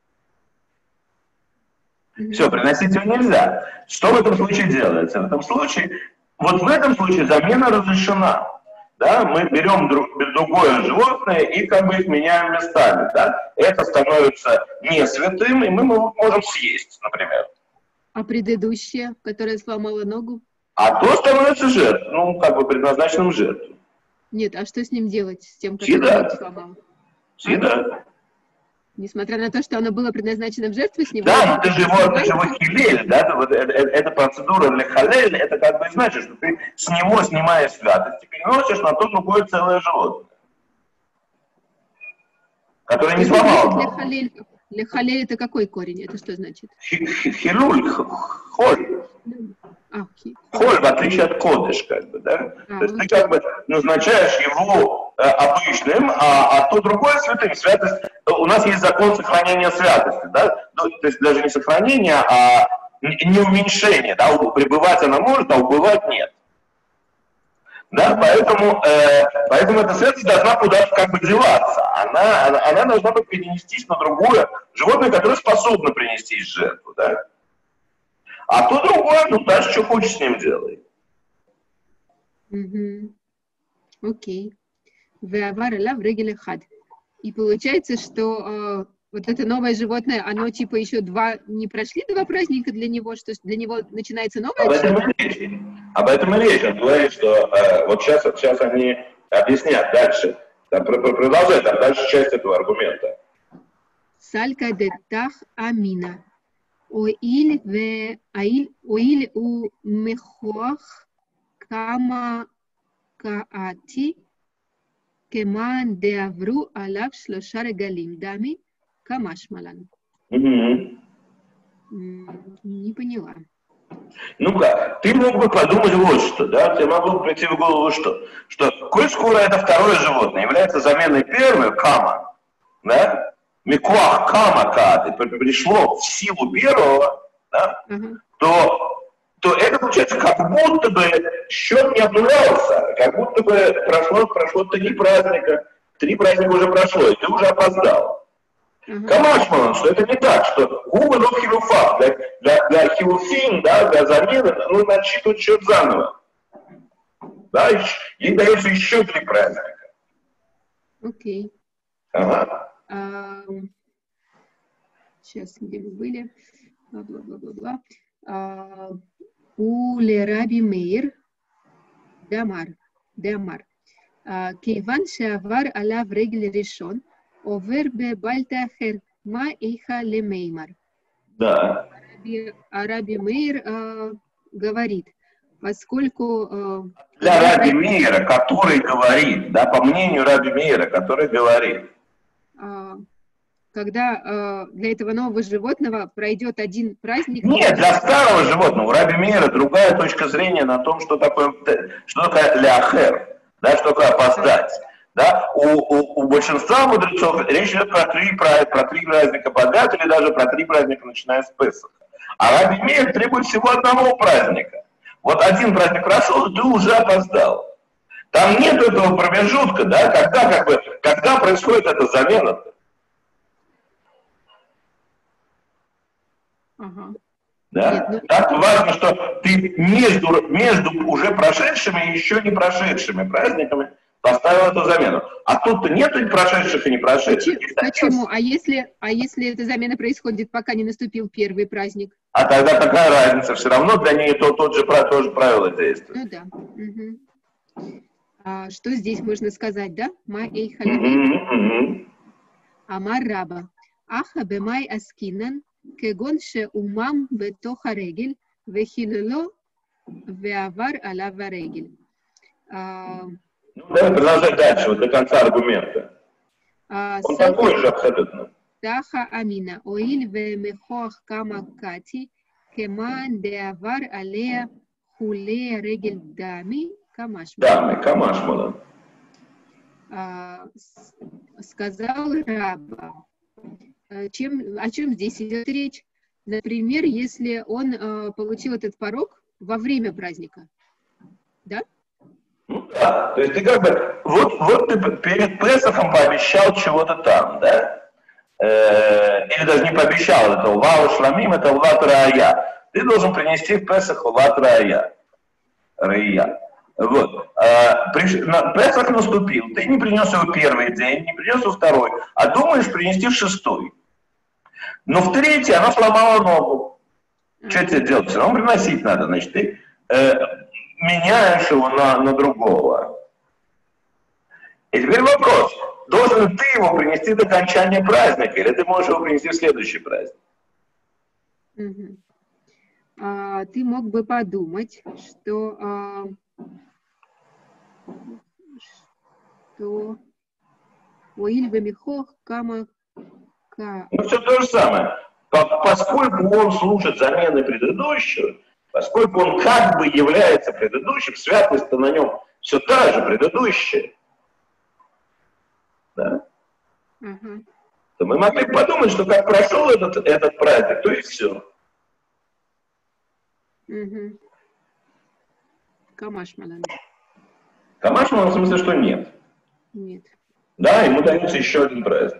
Все, приносить его нельзя. Что в этом случае делается? В этом случае, вот в этом случае замена разрешена. Да? Мы берем друг, другое животное и как бы их меняем местами. Да? Это становится не святым, и мы его можем съесть, например. А предыдущее, которое сломало ногу? А то становится жертвой, ну, как бы предназначенным жертвой. Нет, а что с ним делать, с тем, который ногу сломал? Съедать. Несмотря на то, что оно было предназначено в жертву, с него... Да, но ты же его, ты же его хилель, да, это, вот, это, эта процедура для халель, это как бы значит, что ты с него снимаешь святость и переносишь на то другое целое животное, которое не сломало. Для халель, для халель это какой корень? Это что значит? Хилуль, холь. А, хи. Холь, в отличие от кодыш, как бы, да? А, то есть ты как бы назначаешь его э, обычным, а, а то другое святым. Святость, у нас есть закон сохранения святости, да? Ну, то есть даже не сохранение, а не уменьшение, да? Пребывать она может, а убывать нет. Да, поэтому, э, поэтому эта святость должна куда-то как бы деваться. Она, она, она должна быть перенестись на другое животное, которое способно принести жертву, да? А то другое, ну, дальше что хочешь с ним делай. Окей. И получается, что э, вот это новое животное, оно типа еще два, не прошли два праздника для него, что для него начинается новое? Об этом и речь. Об этом и речь. Он говорит, что э, вот сейчас, сейчас они объяснят дальше. Там, продолжай, там дальше часть этого аргумента. Салька детах амина. Оиль в аиль оиль у мехох кама каати кеман деавру алав шлоша регалим дами камашмалан. Не поняла. Ну-ка, ты мог бы подумать вот что, да? Тебе могло бы прийти в голову что? Что, коль скоро это второе животное является заменой первого, кама, да? Микуах кама кааты пришло в силу первого, да, uh-huh. то, то это получается, как будто бы счет не обнулялся, как будто бы прошло, прошло три праздника, три праздника уже прошло, и ты уже опоздал. Uh-huh. Камашман, что это не так, что губа но хилуфа, для, для, для хилуфин, да, для замены, ну, насчитывать счет заново. Да, и, и дается еще три праздника. Окей. Okay. Ага. Uh, сейчас, где мы были? Бла-бла-бла-бла. Uh, у Лераби Мейр Дамар. Дамар. Кейван шавар алав регель решон, овер бе бальта ахер, ма эйха лемеймар. Да. Раби Мейр uh, говорит, поскольку... Uh, Для Раби Мейра, который говорит, да, по мнению Раби Мейра, который говорит, когда э, для этого нового животного пройдет один праздник... Нет, для старого животного, у Раби Мейра другая точка зрения на том, что такое, что такое ляхер, да, что такое опоздать. Да? У, у, у большинства мудрецов речь идет про три, про, про три праздника подряд или даже про три праздника, начиная с Песаха. А Раби Мейр требует всего одного праздника. Вот один праздник прошел, и ты уже опоздал. Там нет этого промежутка, да, когда, как бы, когда происходит эта замена. Ага. Да? Нет, ну... Так важно, что ты между, между уже прошедшими и еще не прошедшими праздниками поставил эту замену. А тут нет прошедших и не прошедших. Почему? Почему? А если, а если эта замена происходит, пока не наступил первый праздник? А тогда какая разница? Все равно для нее то, тот же, тоже правило действует. Ну да. Угу. А, что здесь можно сказать, да? Ма эй халимей. Амар раба. Аха бемай аскинан. כגון שאומם בתוך הרגל вехилело веавар алав варегель. Ну, давай продолжать дальше, вот до конца аргумента. Он такой же абсолютно. Таха амина, оиль вемехох кама кати, кеман деавар алея хуле регель дами, камашмала. Дами, камашмала. Сказал Раба. Чем, о чем здесь идет речь? Например, если он э, получил этот порог во время праздника. Да? Ну да. То есть ты как бы, вот, вот ты перед Песахом пообещал чего-то там, да? Э, или даже не пообещал, это Улау Шламим, это Улат Рая. Ты должен принести в Песах Улат Рая. Рая. Вот. А, приш... на... Песах наступил, ты не принес его первый день, не принес его второй, а думаешь принести в шестой. Но в третий она сломала ногу. Mm-hmm. Что тебе делать? Все равно приносить надо. Значит, ты э, меняешь его на, на другого. И теперь вопрос. Должен ты его принести до окончания праздника, или ты можешь его принести в следующий праздник? Mm-hmm. А, ты мог бы подумать, что... А... что Уиль Бамихох Кама Ка. Ну, все то же самое. Поскольку он служит заменой предыдущего, поскольку он как бы является предыдущим, святость-то на нем все та же предыдущая. Да? Uh-huh. То мы могли подумать, что как прошел этот, этот праздник, то и все. Uh-huh. Камашмалан. Камашмалан в смысле, что нет. Нет. Да, ему дается еще один праздник.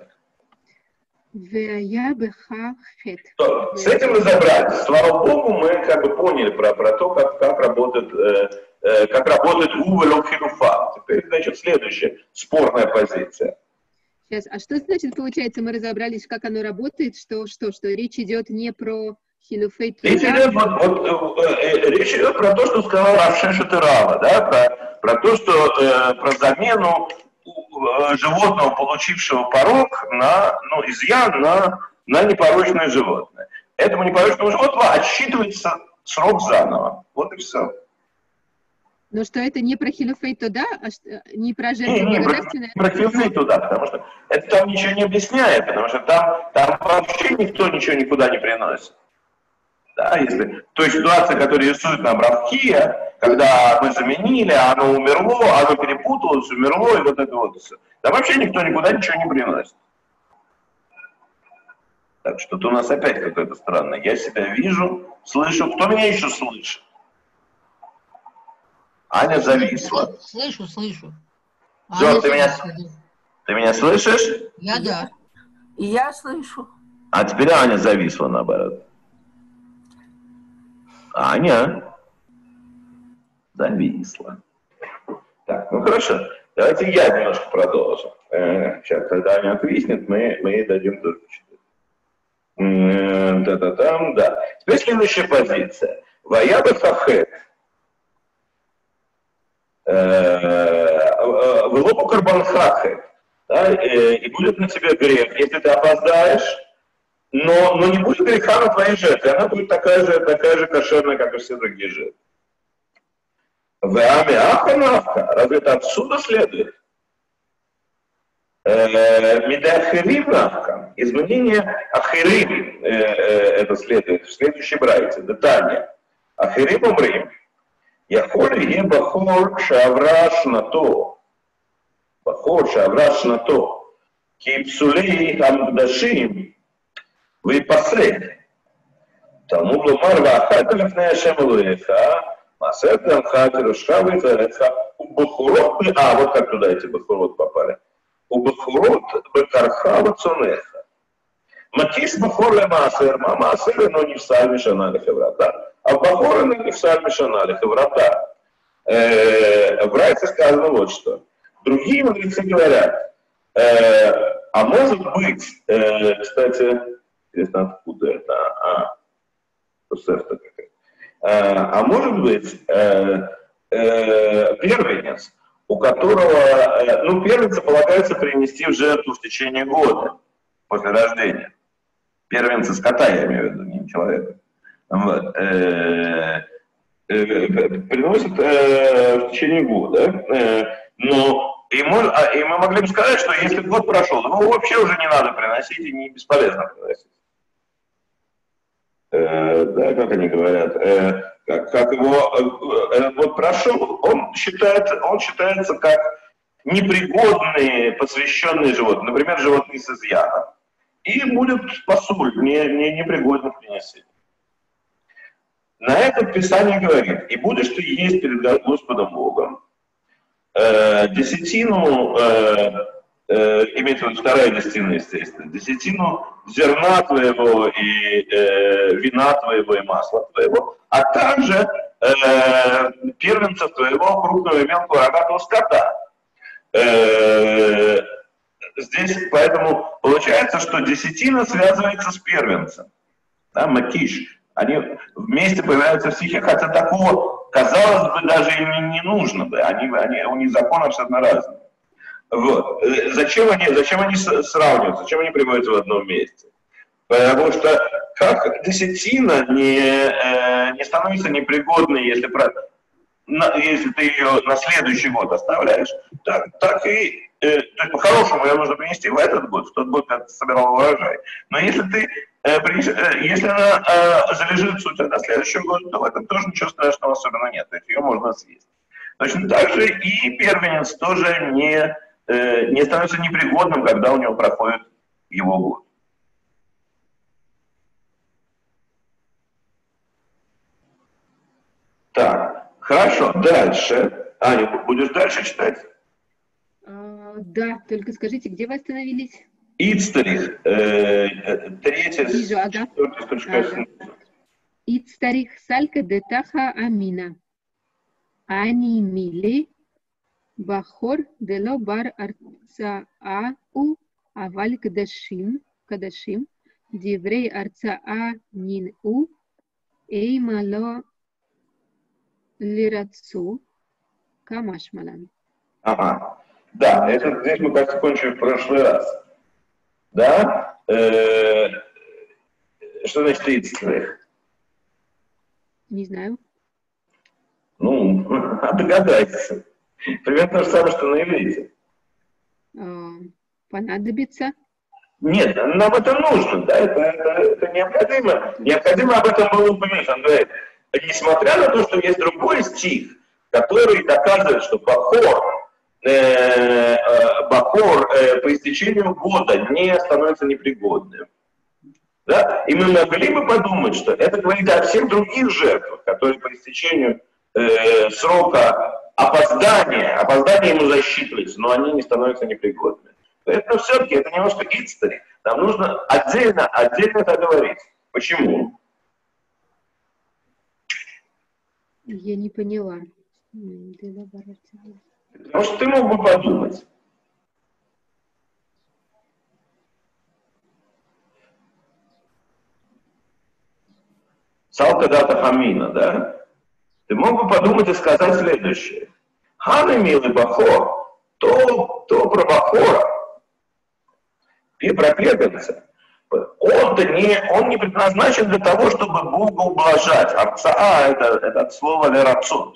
То, с этим разобрались. Слава Богу, мы как бы поняли про, про то, как, как работает, э, э, как работает Увелок Хилуфа. Теперь, значит, следующая спорная позиция. Сейчас, а что значит, получается, мы разобрались, как оно работает, что, что, что речь идет не про Хилуфей Туда? Речь идет, вот, вот, э, э, речь идет про то, что сказал Равшеша Терава, да, про, про то, что э, про замену животного, получившего порок, на, ну, изъян на, на непорочное животное. Этому непорочному животному отсчитывается срок заново. Вот и все. Но что это не про Хилуфей Туда, а не про жертву не, не, благодарственное? Не про Хилуфей Туда, потому что это там ничего не объясняет, потому что там, там вообще никто ничего никуда не приносит. Да, если той ситуации, которую рисует нам Равкия, когда мы заменили, оно умерло, оно перепуталось, умерло, и вот это вот все. Да вообще никто никуда ничего не приносит. Так что-то у нас опять какое-то странное. Я себя вижу, слышу. Кто меня еще слышит? Аня зависла. Слышу, слышу. Джон, ты меня, ты меня слышишь? Я да. И я слышу. А теперь Аня зависла, наоборот. Аня зависла. Так, ну хорошо. Давайте я немножко продолжу. Сейчас, когда Аня отвиснет, мы, мы ей дадим тоже читать. Да-да-там, да. Теперь следующая позиция. Ваяба Сахет. Вылопу Карбанхахет. И будет на тебе грех, если ты опоздаешь. Но, но не будет греха на твоей жертве, она будет такая же, такая же кошерная, как и все другие жертвы. Разве это отсюда следует? Медахирим навка. Изменение ахирим это следует в следующей брайте. Детание. Ахирим умрим. Яхоли е бахор шавраш на то. Бахор шавраш на то. Кипсулей амгдашим. Вы посредник. Талмуд ломар вахата лифней Ашем Элоэха, масет лямха тирушха вейзареха, у бахурот, а вот как туда эти бахурот попали, у бахурот бекарха вацонеха. Макиш бахор ле маасер, ма маасер, но не в сальме шана лехеврата, а в бахор не в сальме шана лехеврата. В Райце сказано вот что. Другие мудрецы говорят, а может быть, кстати, интересно, откуда это? А, Тосефта какая. А, а может быть, э, э, первенец, у которого, э, ну, первенца полагается принести в жертву в течение года после рождения. Первенца скота, я имею в виду, не человека. Вот. Э, э, приносит э, в течение года. Э, но и мы, и мы могли бы сказать, что если год прошел, ну вообще уже не надо приносить и не бесполезно приносить. Э, да, как они говорят, э, как, как его э, вот прошел, он считается, он считается как непригодные, посвященные животные, например, животные с изъяном, и будет пасуль, не, не, непригодно приносить. На это Писание говорит: и будешь ты есть перед Господом Богом э, десятину, э, э, имеется в виду вторая десятина, естественно, десятину зерна твоего и э, вина твоего и масла твоего, а также э, первенцев твоего крупного и мелкого рогатого скота. Э, здесь поэтому получается, что десятина связывается с первенцем, да, макиш. Они вместе появляются в стихе, хотя такого, казалось бы, даже и не, не нужно бы. Они, они, у них закон абсолютно разный. Вот. Зачем они, зачем они сравниваются, зачем они приводятся в одном месте? Потому что как десятина не, э, не становится непригодной, если, на, если ты ее на следующий год оставляешь, так, так и э, то есть по-хорошему ее нужно принести в этот год, в тот год, когда ты собирал урожай. Но если ты э, принес, э, если она э, залежит у тебя на следующий год, то в этом тоже ничего страшного особенно нет, то есть ее можно съесть. Точно так же и первенец тоже не, э, не становится непригодным, когда у него проходит его год. Так, хорошо, дальше. Аня, будешь дальше читать? А, да, только скажите, где вы остановились? Ицтарих, э, третья, Вижу, ага. Ага. Ицтарих салька детаха амина. Ани мили бахор дело бар арцаау аваль кадашим, кадашим, диврей арцаа нин у, эймало лирацу, камашмалан. Ага. Да, это здесь мы как-то кончили в прошлый раз. Да? Э, что значит ицтарих? Не знаю. Ну, а догадайся. Примерно то же самое, что на иврите. А, понадобится. Нет, нам это нужно, да, это, это, это необходимо. Необходимо об этом было упомянуть. Он говорит, несмотря на то, что есть другой стих, который доказывает, что Бахор, э, э, Бахор э, по истечению года не становится непригодным. Да? И мы могли бы подумать, что это говорит о всех других жертвах, которые по истечению э, срока опоздания, опоздание ему засчитывается, но они не становятся непригодными. Поэтому все-таки это немножко ицтарих. Нам нужно отдельно, отдельно это говорить. Почему? Я не поняла. Потому что ты мог бы подумать. Салка дата хамина, да? Ты мог бы подумать и сказать следующее. Ханы милый Бахор, то, то про Бахора, и про первенца, он-то не, он не предназначен для того, чтобы Бога ублажать. Арцаа, это, это от слова лерацон.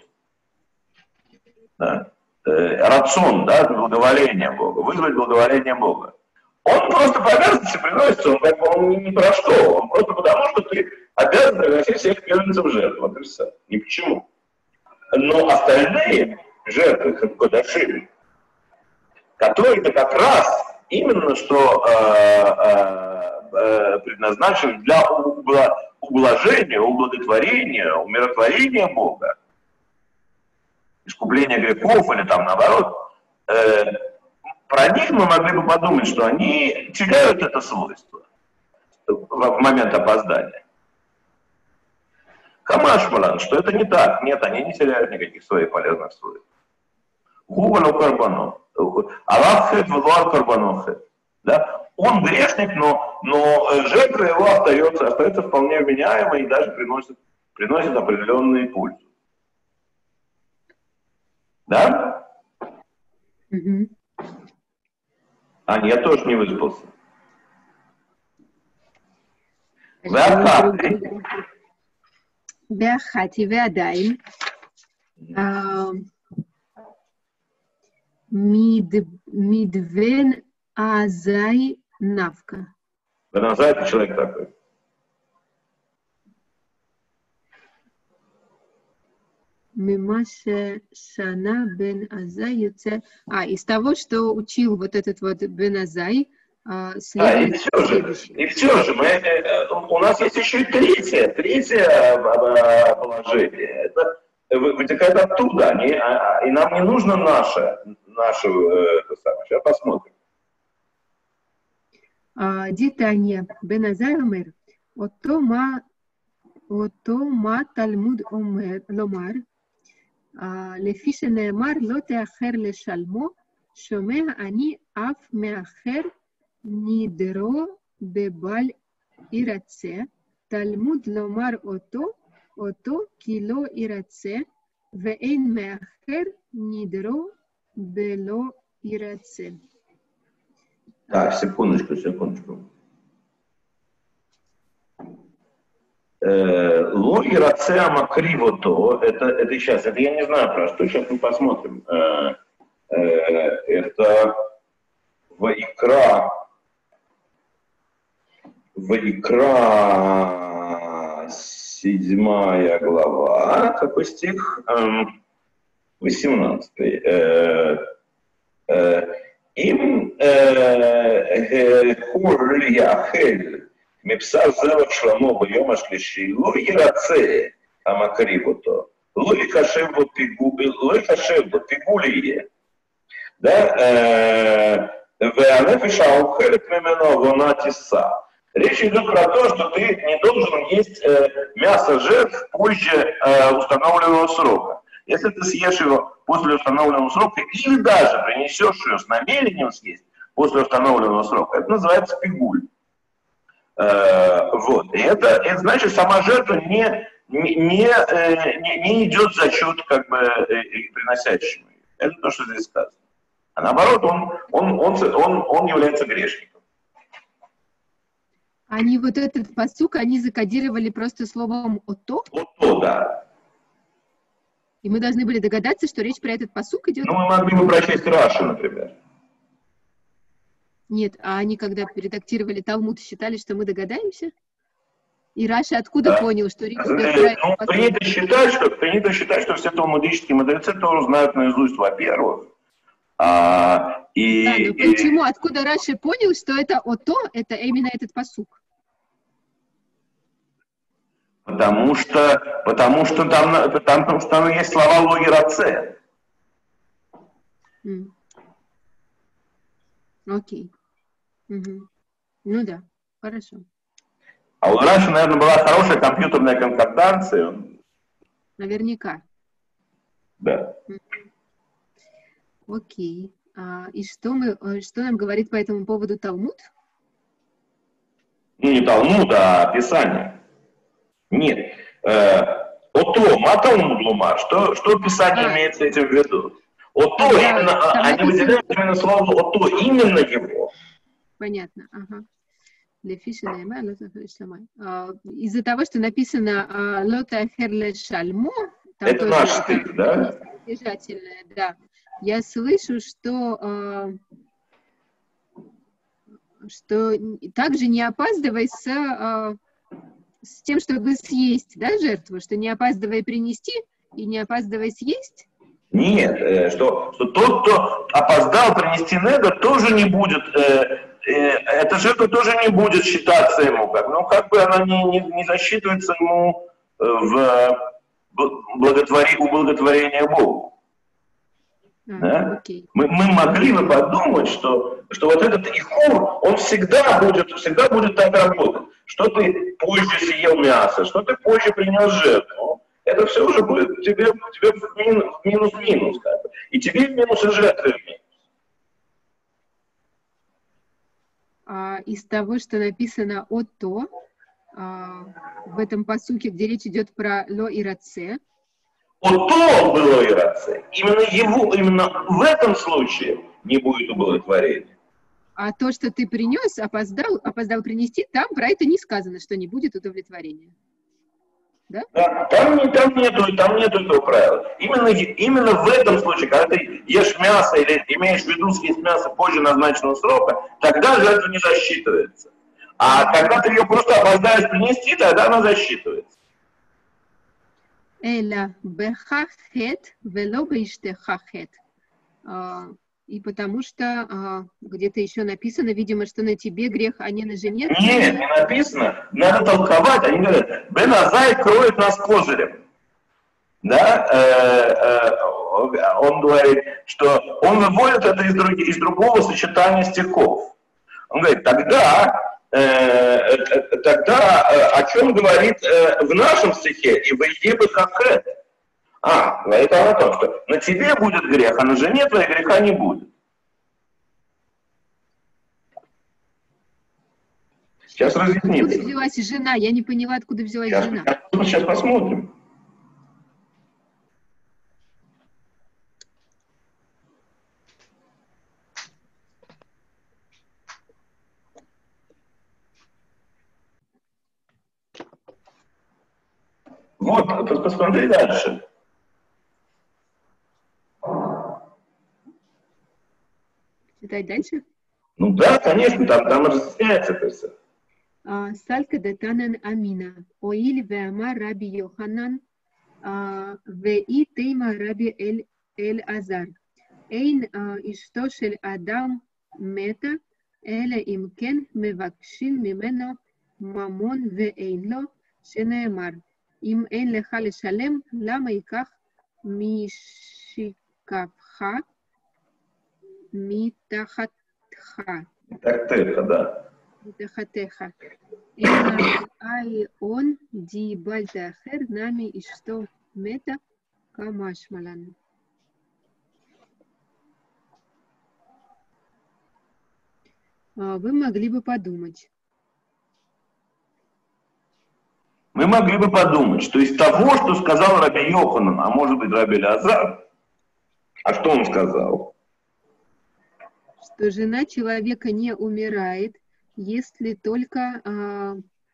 Да? Рацон, да, благоволение Бога, вызвать благоволение Бога. Он просто по обязанности приносится, он как бы он не про что, он просто потому, что ты обязан приносить всех первенцев в жертву. Вот и все. Ни почему. Но остальные жертвы, как Кодашим, которые-то как раз именно что э, э, предназначен для ублажения, ублаготворения, умиротворения Бога, искупления грехов или там наоборот, э, про них мы могли бы подумать, что они теряют это свойство в момент опоздания. Камашмалан, что это не так. Нет, они не теряют никаких своих полезных свойств. Губану карбану. Аллахет влуар карбанохет. Да? Он грешник, но, но жертва его остается, остается вполне вменяемой и даже приносит, приносит определенную пользу. Да? Угу. А, нет, я тоже не выспался. Вы откаты. באחת ועדיין, מדבן азай навка. Бен Азай — это человек такой. Мимаше шана бен Азай юце. А, из того, что учил вот этот вот Бен Азай, А, и следует все же, следующее. и все же, мы, э, у нас есть еще и третье, третье э, положение. Это вытекает оттуда, они, а, и нам не нужно наше, наше, э, это самое. Сейчас посмотрим. Дитания Бен Азай омер, ото ма, ото ма Талмуд омер, ломар, לפי שנאמר לא תאחר לשלמו, שומע אני אף מאחר נדרו בבל ירצה, תלמוד לומר אותו, אותו כי לא ירצה, ואין מאחר נדרו בלא ירצה. Так, секундочку, секундочку. Ло и рацеама кривото, это, это сейчас, это я не знаю про что, сейчас мы посмотрим. Э, э, это Ваикра, Ваикра, седьмая глава, какой стих? восемнадцатый. Им хор яхель мепса зелах шламо бьем ашлиши ло ираце амакривото ло ихашев бо пигули ло ихашев бо пигулие. Да? Веанефиш аухелет мемено вонатиса. Речь идет про то, что ты не должен есть мясо жертв позже установленного срока. Если ты съешь его после установленного срока или даже принесешь ее с намерением съесть после установленного срока, это называется пигуль. Э, вот. И это, это значит, сама жертва не, не, не, не идет за счет как бы, приносящему. Это то, что здесь сказано. А наоборот, он, он, он, он, он является грешником. Они вот этот пасук, они закодировали просто словом «ото»? «Ото», да. И мы должны были догадаться, что речь про этот пасук идет? Ну, мы могли бы прочесть Раши, например. Нет, а они, когда редактировали Талмуд, считали, что мы догадаемся? И Раши откуда да. понял, что речь идет ну, про этот пасук? Принято считать, что, принято считать, что все талмудические мудрецы тоже знают наизусть, во-первых. А, и, да, но и... почему? Откуда Раши понял, что это «ото» — это именно этот пасук? Потому что, потому что там, потому что там есть слова логи раце. Mm. Окей. Угу. Ну да, хорошо. А у Раши, наверное, была хорошая компьютерная конкорданция. Наверняка. Да. Окей. А, и что, мы, что нам говорит по этому поводу Талмуд? Ну, не Талмуд, а Писание. Нет. Ото, маталмуд лумар. Что, что Писание а. имеет этим в виду? Ото, да, именно, они выделяют именно слово ото, именно его. Понятно, ага. Из-за того, что написано «Лота херле шальмо», это наш стих, да? Притяжательное, да. Я слышу, что, что также не опаздывай с, с тем, чтобы съесть, да, жертву, что не опаздывай принести и не опаздывай съесть. Нет, что, что тот, кто опоздал принести недр, тоже не будет, э, э, эта жертва тоже не будет считаться ему, как, ну, как бы она не, не, не засчитывается ему в благотвори, у благотворения Богу. А, да? мы, мы могли бы подумать, что, что вот этот ихур, он всегда будет, всегда будет так работать. Что ты позже съел мясо, что ты позже принес жертву. Это все уже будет тебе, тебе в минус-минус. Как бы. И тебе в минус, и жертве в минус. А, из того, что написано «ото», а, в этом пасуке, где речь идет про «ло и раце». «Ото» было и раце. Именно его, именно в этом случае не будет удовлетворения. А то, что ты принес, опоздал, опоздал принести, там про это не сказано, что не будет удовлетворения. да? Да, там, не, там, нету, там нету этого правила. Именно, именно в этом случае, когда ты ешь мясо или имеешь в виду съесть мясо позже назначенного срока, тогда жертва не засчитывается. А когда ты ее просто опоздаешь принести, тогда она засчитывается. Эля бехахет вело бейштехахет. И потому что где-то еще написано, видимо, что на тебе грех, а не на жене. Нет, не написано. Надо толковать. Они говорят, Бен Азай кроет нас козырем. Да? Э, э, он говорит, что он выводит это из, друг, из другого сочетания стихов. Он говорит, тогда, э, тогда э, о чем говорит э, в нашем стихе, и «Войди бы хахет». А, говорит он о том, что на тебе будет грех, а на жене твоей греха не будет. Сейчас разъяснится. Откуда взялась жена? Я не поняла, откуда взялась сейчас, жена. Сейчас посмотрим. Вот, посмотри дальше. Читать дальше? Ну да, конечно, там, там разъясняется это все. Салька датанан амина. Оиль веама раби Йоханан веи тейма раби эль азар. Эйн ишто шель адам мета эля имкен мевакшин мимено мамон веэйн ло שנאמר, אם אין לך לשלם, למה ייקח משכבך מתחתך? מתחתך, да. מתחתך. אלא איון דיבלת אחר, נמי אשתו מתה, כמשמע לנו. Вы могли бы подумать. Мы могли бы подумать, что из того, что сказал Раби Йоханан, а может быть Раби Элиазар, а что он сказал? Что жена человека не умирает, если только а,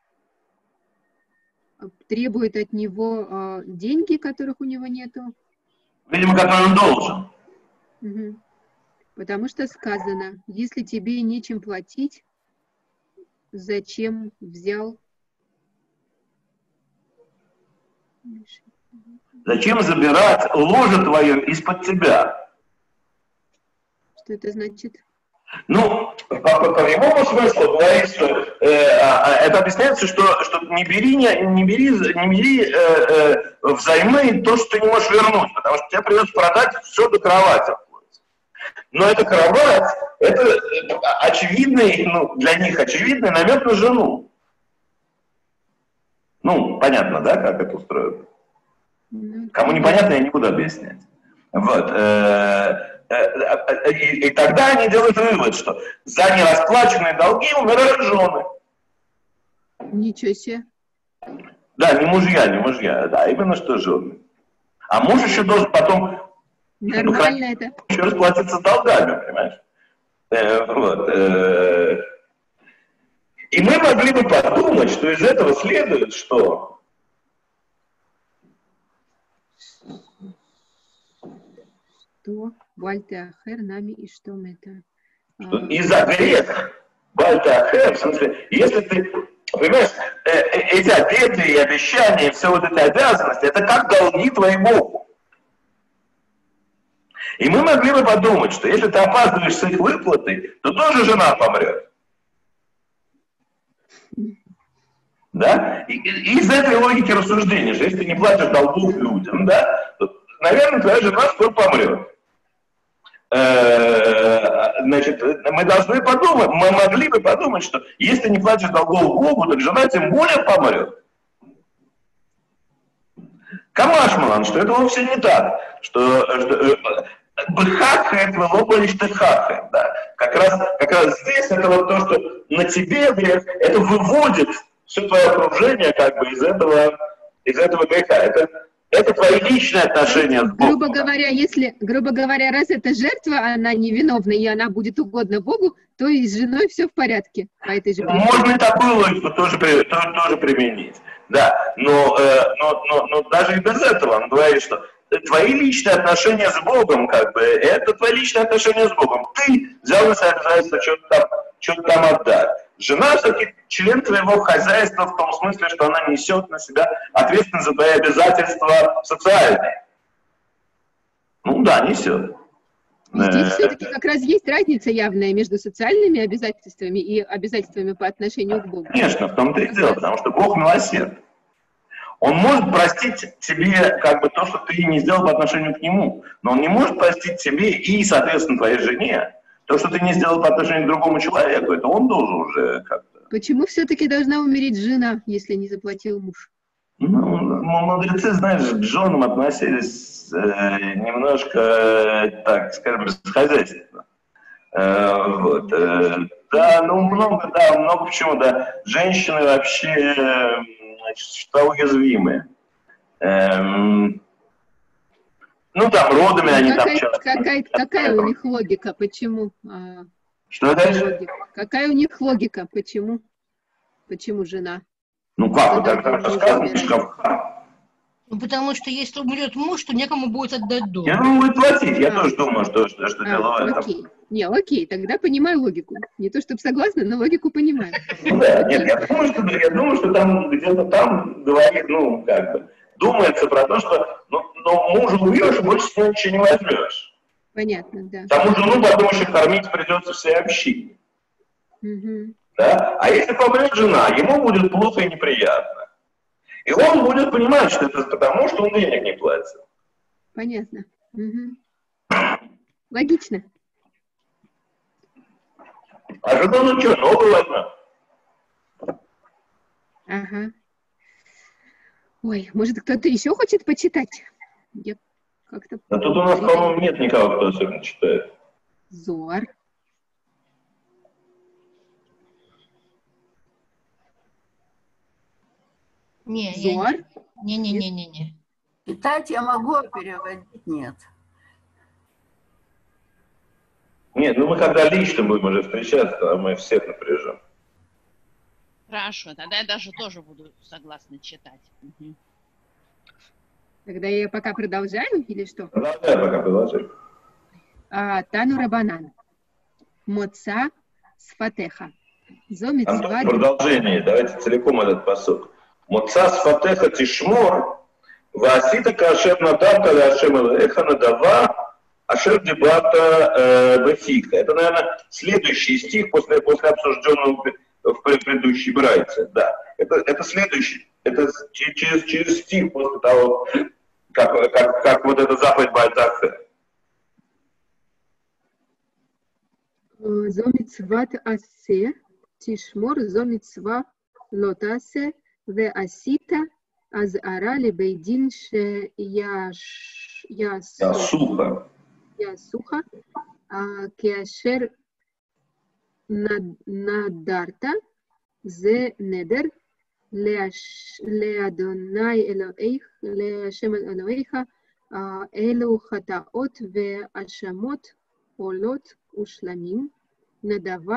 требует от него а, деньги, которых у него нету. Видимо, которые он должен. Угу. Потому что сказано, если тебе нечем платить, зачем взял? Зачем забирать ложе твое из-под тебя? Что это значит? Ну, по, по, по прямому смыслу говорит, что э, это объясняется, что, что не бери, не, не бери, не бери э, э, взаймы то, что ты не можешь вернуть, потому что тебе придется продать все до кровати. Но эта кровать, это очевидный, ну, для них очевидный намек на жену. Ну, понятно, да, как это устроено? Кому непонятно, я не буду объяснять. Вот. И, и тогда они делают вывод, что за нерасплаченные долги умирают жены. Ничего себе. Да, не мужья, не мужья, да, именно что жены. А муж еще должен потом... Нормально это. Еще расплатиться с долгами, понимаешь? Вот. И мы могли бы подумать, что из этого следует, что... Что? Бальтеахер нами и что это? Из-за греха. Бальтеахер, в смысле, если ты... Понимаешь, эти обеты и обещания, все вот эти обязанности, это как долги твоей Богу. И мы могли бы подумать, что если ты опаздываешь с их выплатой, то тоже жена помрет. Да? И, и из этой логики рассуждения, что если ты не платишь долгов людям, да, то, наверное, твоя жена скоро помрет. Значит, мы должны подумать, мы могли бы подумать, что если не платишь долгов Богу, так жена тем более помрет. Камашмалан, что это вовсе не так, что бхахет велобалиштехахет, да. Как раз, как раз здесь это вот то, что на тебе грех, это выводит все твое окружение как бы из этого, из этого греха. Это, это твои личные отношения с Богом. Грубо говоря, если, грубо говоря, раз это жертва, она невиновна, и она будет угодна Богу, то и с женой все в порядке. По этой же Можно и такую логику тоже, тоже, тоже применить. Да, но, э, но, но, но даже и без этого он говорит, что твои личные отношения с Богом, как бы, это твои личные отношения с Богом. Ты взял на себя обязательство что-то там, что-то там отдать. Жена все-таки член твоего хозяйства в том смысле, что она несет на себя ответственность за твои обязательства социальные. Ну да, несет. Здесь все-таки как раз есть разница явная между социальными обязательствами и обязательствами по отношению к Богу. Конечно, в том-то и дело, потому что Бог милосерд. Он может простить тебе как бы то, что ты не сделал по отношению к Нему, но Он не может простить тебе и, соответственно, твоей жене то, что ты не сделал по отношению к другому человеку. Это Он должен уже как-то... Почему все-таки должна умереть жена, если не заплатил муж? Ну, мудрецы, знаешь, к женам относились э, немножко, э, так скажем, бесхозяйственно. Э, вот, э, да, ну много, да, много почему, да. Женщины вообще, э, что уязвимые. Э, ну, там, родами Ну, они какая, там часто... Какая, какая у них логика? Почему? А, Что дальше? логика? Какая у них логика? Почему? Почему жена? Ну как, так там сказано, шкафа. Ну, потому что если умрет муж, то некому будет отдать дом. Я думаю, будет платить. Я А. тоже думаю, что, что, что А, дело в этом. окей. Не, окей, тогда понимаю логику. Не то, чтобы согласна, но логику понимаю. Ну да, нет, я думаю, что, я думаю, что там где-то там говорит, ну, как бы, думается про то, что ну, ну, мужа убьешь, больше с него ничего не возьмешь. Понятно, да. Тому жену потом еще кормить придется всей общине. Угу. Да? А если помрет жена, ему будет плохо и неприятно. И он будет понимать, что это потому, что он денег не платит. Понятно. Угу. Логично. А жена, ну что, новую возьмет? Ага. Ой, может, кто-то еще хочет почитать? Я как-то... А тут у нас, по-моему, нет никого, кто особенно читает. Зоар. Не, я Зоар? не, не, не, не, не. Читать я могу, а переводить нет. Нет, ну мы когда лично будем уже встречаться, а мы всех напряжем. Хорошо, тогда я даже тоже буду согласна читать. Угу. Тогда я пока продолжаю или что? Продолжай, пока продолжай. А, Тану Рабанан. Моца сфатеха. Зо Там мицва... тоже продолжение, давайте целиком этот пасук. Моца сфатеха тишмор, ваасита кашер надавта ляшем элэха надава ашер дебата бэфика. Это, наверное, следующий стих после, после обсужденного в предыдущей брайте. Да, это, это следующий. Это через, через стих после того, как, как, как вот эта заповедь Бальтахе. Зо мицват асе, тишмор, зо мицва лотасе, ве асита, аз арали бейдин ше Ясуха. ясуха, кеашер надарта, зе недер, לאדוני אלוהיך, להשם אלוהיך, אלו חטאות והאשמות עולות ושלמים, נדבה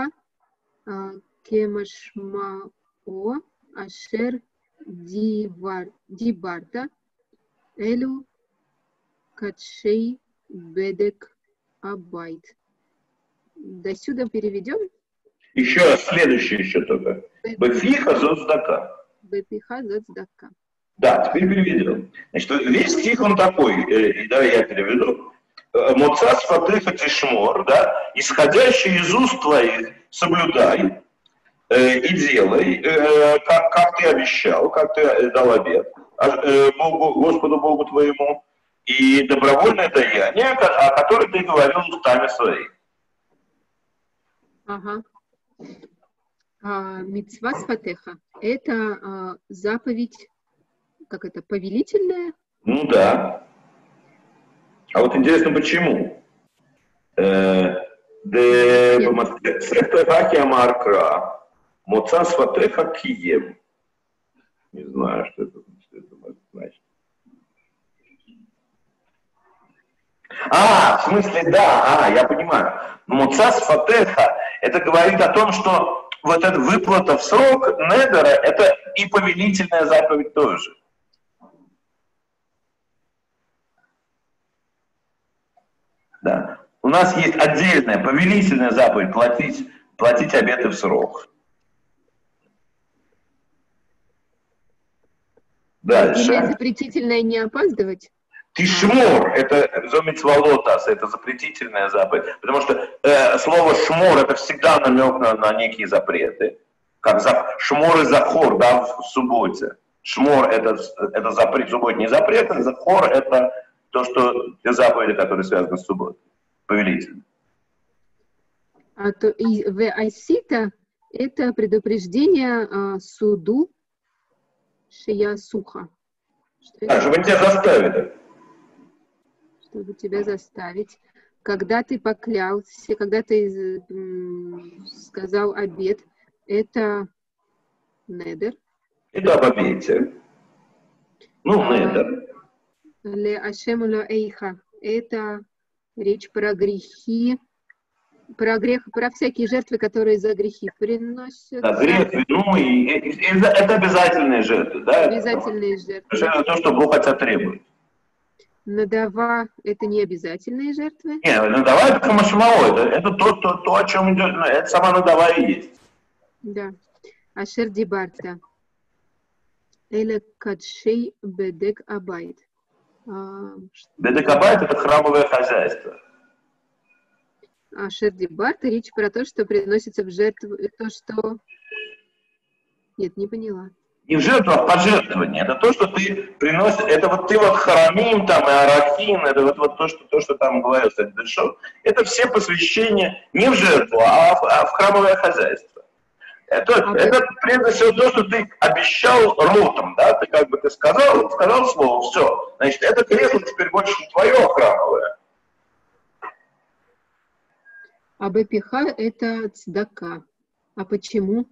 כמשמעו אשר דיברת, אלו קדשי бедек абайт. До сюда переведем? Еще раз, следующее еще только. Бефиха зоцдака. Бефиха зоцдака. Да, теперь переведем. Значит, весь стих он такой, э, давай я переведу. Моца сфатеха тишмор, да, исходящий из уст твоих соблюдай э, и делай, э, как, как ты обещал, как ты дал обет э, Богу, Господу Богу твоему, и добровольное даяние, о котором ты говорил устами своих. Ага. А, мицва сфатеха – это а, заповедь, как это, повелительная? Ну да. А вот интересно, почему? Де сефтефахи амаркра, моца сфатеха кием. Не знаю, что это, что это значит. А, в смысле, да, а, я понимаю. Моца сфатеха, это говорит о том, что вот эта выплата в срок недера, это и повелительная заповедь тоже. Да. У нас есть отдельная повелительная заповедь платить, платить обеты в срок. Дальше. Или запретительное не опаздывать? Тишмор, это зомицвалотас, это запретительная заповедь, потому что э, слово шмор это всегда намек на, на некие запреты, как за, шмор и захор, да, в, в субботе. Шмор это, это запрет, субботний запрет, а захор это то, что те заповеди, которые связаны с субботой, повелительно. А то и в айсита это предупреждение а, суду шия суха. А, чтобы тебя заставили. Чтобы тебя заставить. Когда ты поклялся, когда ты м, сказал обет, это недер. Это об обете. Ну, недер. Ле ашему ло эйха. Это речь про грехи, про грех, про всякие жертвы, которые за грехи приносят. Да, грех, вину, и, и, и, и это обязательные жертвы, да? Обязательные жертвы. Это то, что Бог отца требует. Надава – это не обязательные жертвы? Нет, надава – это хамашмао, это, это то, то, то, о чем идет, это сама надава и есть. Да. Ашер дибарта. Эле кадшей бедек абайт. Бедек абайт – это храмовое хозяйство. Ашер дибарта – речь про то, что приносится в жертву, то, что… Нет, не поняла. Не в жертву, а в пожертвование. Это то, что ты приносишь, это вот ты вот харамим там и арахин, это вот, вот то, что, то, что там говорится, это все посвящения не в жертву, а в, а в храмовое хозяйство. Это, а это прежде всего то, что ты обещал ротом, да, ты как бы ты сказал, сказал слово, все, значит, это кресло теперь больше не твое храмовое. А бепиха – это цдака. А почему?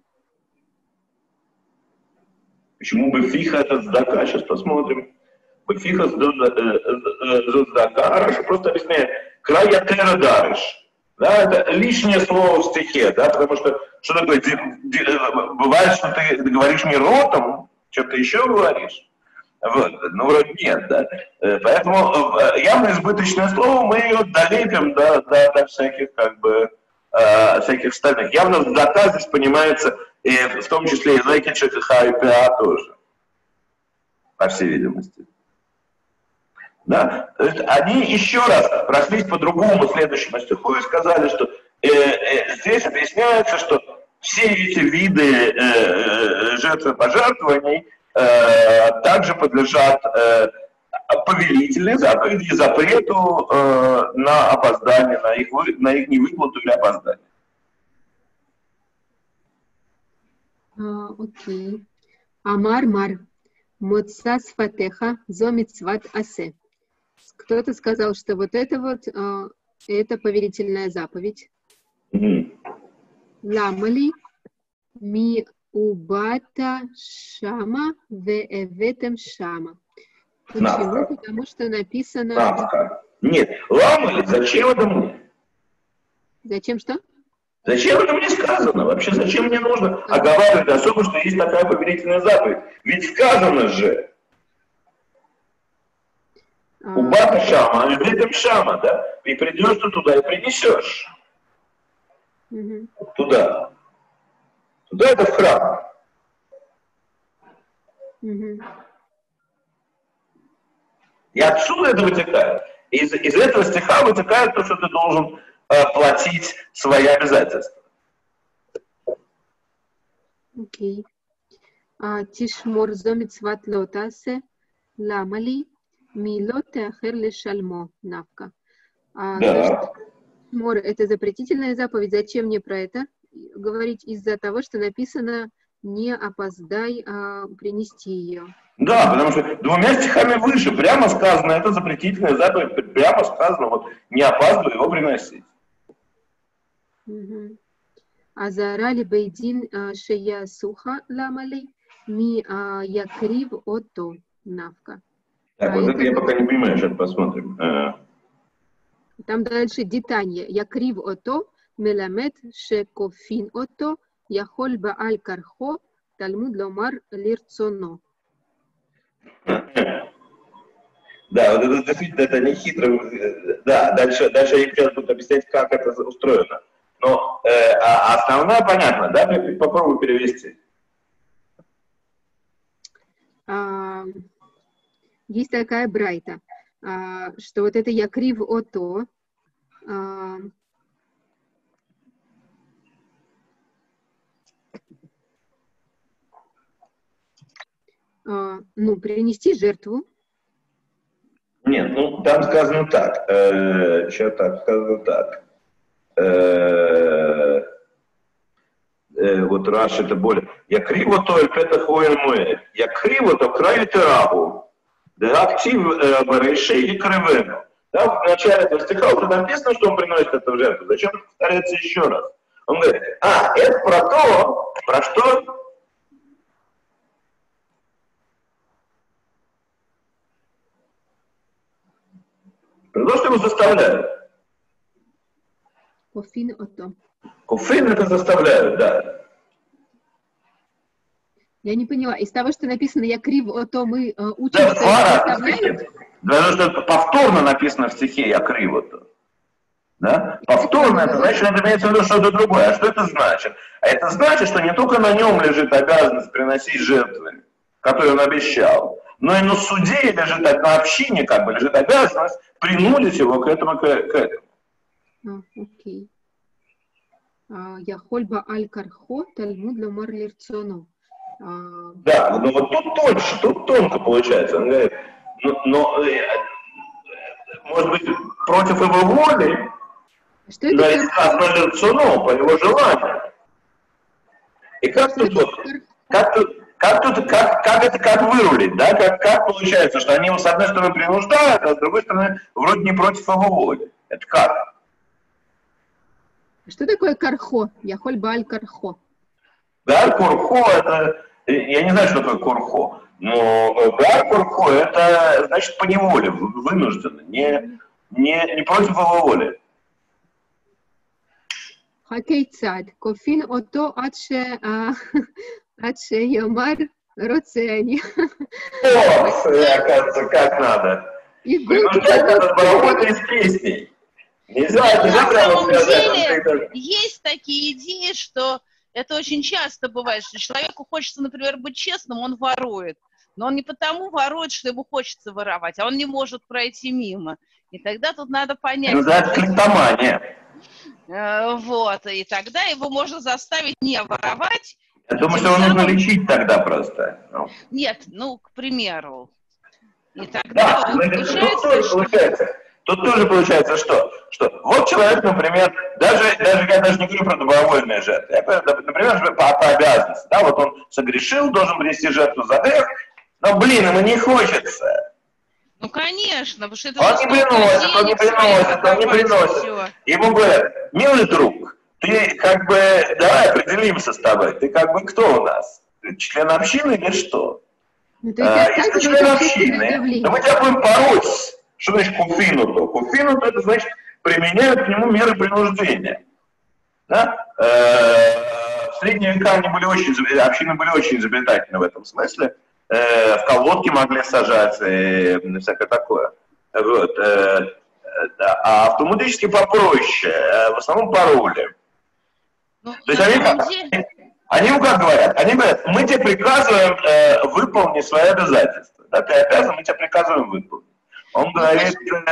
Почему бефиха это цдака? Сейчас посмотрим. Бефиха цдака. Раша просто объясняет. Края тера дарыш. Да, это лишнее слово в стихе, да, потому что что такое? Бывает, что ты говоришь не ротом, что-то еще говоришь. Вот. Ну, вроде нет, да. Поэтому явно избыточное слово, мы ее долепим до, до, до всяких, как бы, э, всяких остальных. Явно цдака здесь понимается, и в том числе и лекичек, и хайпеа тоже, по всей видимости. Да? Они еще раз прошлись по другому следующему стиху и сказали, что э, э, здесь объясняется, что все эти виды э, жертвы пожертвований э, также подлежат э, повелительной заповеди и запрету э, на опоздание, на их, на их невыплату или опоздание. Окей. Амар мар. Моцас фатеха зомицват асе. Кто-то сказал, что вот это вот, э, это повелительная заповедь. Mm-hmm. Ламали ми убата шама веэветем шама. Почему? Навка. Потому что написано... Навка. Нет, ламали, зачем это мне? Зачем что? Зачем это мне сказано? Вообще, зачем мне нужно оговаривать особо, что есть такая повелительная заповедь? Ведь сказано же. У бата шама, а ведь шама, да? И придешь ты туда и принесешь. Угу. Туда. Туда это в храм. Угу. И отсюда это вытекает. Из, из этого стиха вытекает то, что ты должен э, платить свои обязательства. Окей. Тишмор зомицват лотасе ламали милоте ахер лешальмо навка. Да. Мор, это запретительная заповедь. Зачем мне про это говорить? Из-за того, что написано «не опоздай а, принести ее». Да, потому что двумя стихами выше прямо сказано, это запретительная заповедь, прямо сказано, вот не опаздывай его приносить. Азарали бейдин шея суха ламали ми якрив ото навка. Так, а вот это я пока не понимаю, сейчас посмотрим. Там дальше детание. Якрив ото, меламет шекофин ото, Яхоль бааль кархо, Талмуд ломар лирцоно. Да, вот это действительно это не хитро. Да, дальше, дальше я сейчас буду объяснять, как это устроено. Но э, а основное понятно, да? Попробуй перевести. А, есть такая брайта, а, что вот это якрив ото, а, а, ну, принести жертву. Нет, ну там сказано так. Э, сейчас так сказано так. Э, э, вот Раш это более. Я криво то и петах воин Я криво то краю терагу. Да актив барейши и кривену. Да, в начале этого стиха уже написано, что он приносит это в жертву. Зачем это повторяется еще раз? Он говорит, а, это про то, про что... Про то, что его заставляют. Кофин ото. Кофин это заставляют, да. Я не поняла. Из того, что написано якрив ото, мы э, учим, Да, что пара, заставляют? потому что это повторно написано в стихе «я криво-то». Да? Повторно это значит, что это имеется в виду что-то другое. А что это значит? А это значит, что не только на нем лежит обязанность приносить жертвы, которые он обещал, но и на суде лежит, на общине как бы лежит обязанность принудить его к этому. К, к этому. А, окей. Яхоль бааль кархо, Талмуд ломар лирцоно. Да, но вот тут тоньше, тут тонко получается. Он говорит, но, но может быть, против его воли, что это но сказано лирцоно, по его желанию. И как тут, вот, как тут, как тут, как, как это, как вырулить, да, как, как получается, что они его с одной стороны принуждают, а с другой стороны вроде не против его воли. Это как? Что такое кархо? Яхоль бааль кархо. Да, курхо это, я не знаю, что такое курхо, но да, курхо это значит по неволе, вынужденно, не, не, не против его воли. Хакейцад, кофин ото адше адше ямар роцени. О, оказывается, как надо. Принуждать надо барабаны из песней. Нельзя, нельзя На прямо самом сказать. деле есть такие идеи, что это очень часто бывает, что человеку хочется, например, быть честным, он ворует. Но он не потому ворует, что ему хочется воровать, а он не может пройти мимо. И тогда тут надо понять... Ну да, это клептомания. Э, вот, и тогда его можно заставить не воровать. Я думаю, что его самым... нужно лечить тогда просто. Ну. Нет, ну, к примеру. И тогда Да, вот значит, получается, тут тоже что... получается. Тут тоже получается что? Что вот человек, например, даже, даже я даже не говорю про добровольные жертвы, я говорю, например, по, по обязанности, да, вот он согрешил, должен принести жертву за грех, но, блин, ему не хочется. Ну, конечно, потому что это... Он не приносит, он не приносит, он не приносит. Все. Ему говорят, милый друг, ты как бы, давай определимся с тобой, ты как бы кто у нас? Ты член общины или что? Ну, то есть, а, если ты член общины, то мы тебя будем пороть. Что значит куфинуту? Куфинуту это значит применяют к нему меры принуждения. Да? Э-э- в средние века они были очень, общины были очень изобретательны в этом смысле. Э-э- в колодки могли сажать и всякое такое. Вот. Э-э- а автоматически попроще. В основном пароли. Ну, то есть они как, они ему как говорят? Они говорят, мы тебе приказываем э, выполнить свои обязательства. Да, ты обязан, мы тебе приказываем выполнить. Он говорит,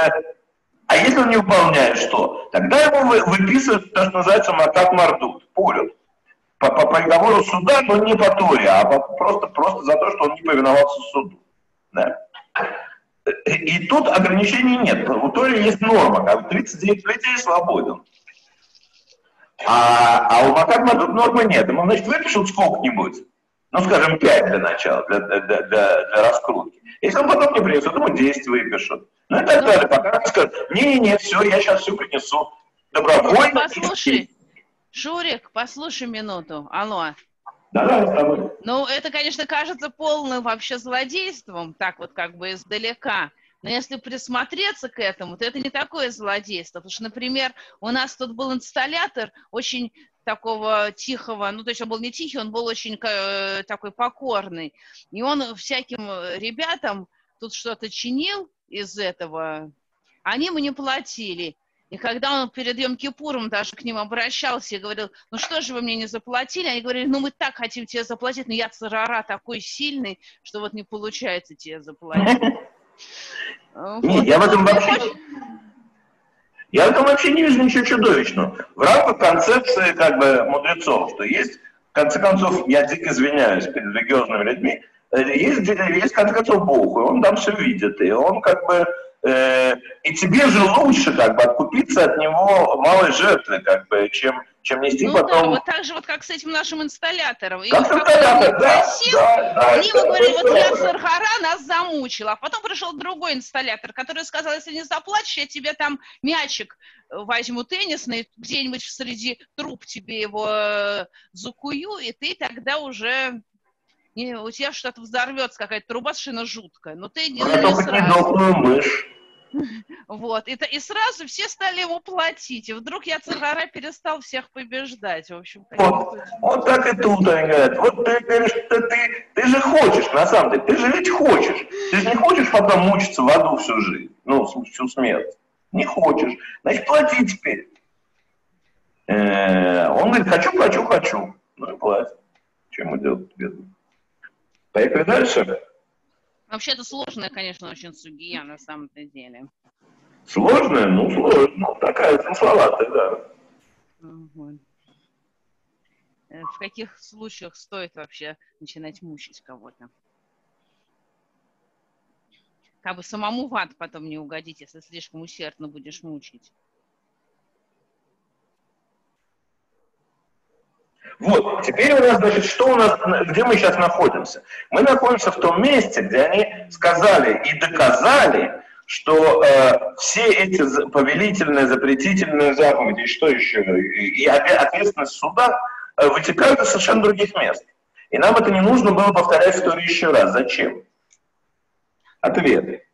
а если он не выполняет, что? Тогда ему выписывают то, что называется макат мардут, порют. По, по приговору суда, но не по Торе, а по, просто, просто за то, что он не повиновался суду. Да. И, и тут ограничений нет. У Торе есть норма, как тридцать девять людей свободен. А, а у макат мардут нормы нет. Ему, значит, выпишут сколько-нибудь. Ну, скажем, пять для начала, для, для, для, для раскрутки. Если он потом не принесет, ему десять выпишут. Ну и так далее. Пока он скажет, не-не-не, все, я сейчас все принесу. Добровольно. Послушай, Шурик, послушай минуту. Алло. Да-да, с тобой. Ну, это, конечно, кажется полным вообще злодейством, так вот как бы издалека. Но если присмотреться к этому, то это не такое злодейство. Потому что, например, у нас тут был инсталлятор, очень такого тихого, ну, то есть он был не тихий, он был очень э, такой покорный. И он всяким ребятам тут что-то чинил из этого, они ему не платили. И когда он перед Йом-Кипуром даже к ним обращался и говорил, ну что же вы мне не заплатили? Они говорили, ну мы так хотим тебе заплатить, но я царара такой сильный, что вот не получается тебе заплатить. Нет, я в этом вообще... Я в этом вообще не вижу ничего чудовищного. В рамках концепции как бы мудрецов, что есть, в конце концов, я дико извиняюсь перед религиозными людьми, есть, есть в конце концов Бог, и он там все видит, и он как бы... Э, и тебе же лучше как бы откупиться от него малой жертвы, как бы, чем, чем нести ну, потом... да, вот так же, вот как с этим нашим инсталлятором. И как вот, инсталлятор, да, просил, да, да. они ему говорили, вот я Царгара нас замучил. А потом пришел другой инсталлятор, который сказал, если не заплатишь, я тебе там мячик возьму теннисный, где-нибудь среди труб тебе его э, закую, и ты тогда уже... Не, у тебя что-то взорвется, какая-то труба совершенно жуткая, но ты не, А не только сразу. не дохлую мышь. Вот, и, и сразу все стали ему платить, и вдруг я Царгара перестал всех побеждать, в общем. Вот, вот так и тут они говорят, вот ты говоришь, что ты, ты же хочешь, на самом деле, ты же ведь хочешь, ты же не хочешь потом мучиться в аду всю жизнь, ну, всю смерть, не хочешь, значит, плати теперь. Э-э, он говорит, хочу, хочу, хочу, ну и платит, чем мы делать, бедно. Поехали дальше. Вообще это сложная, конечно, очень сугия на самом-то деле. Сложная? Ну, сложная. Ну, такая смысловатая, да. Угу. В каких случаях стоит вообще начинать мучить кого-то? Как бы самому в ад потом не угодить, если слишком усердно будешь мучить. Вот, теперь у нас, значит, что у нас, где мы сейчас находимся? Мы находимся в том месте, где они сказали и доказали, что э, все эти повелительные, запретительные заповеди, и что еще, и, и ответственность суда э, вытекают из совершенно других мест. И нам это не нужно было повторять историю еще раз. Зачем? Ответ.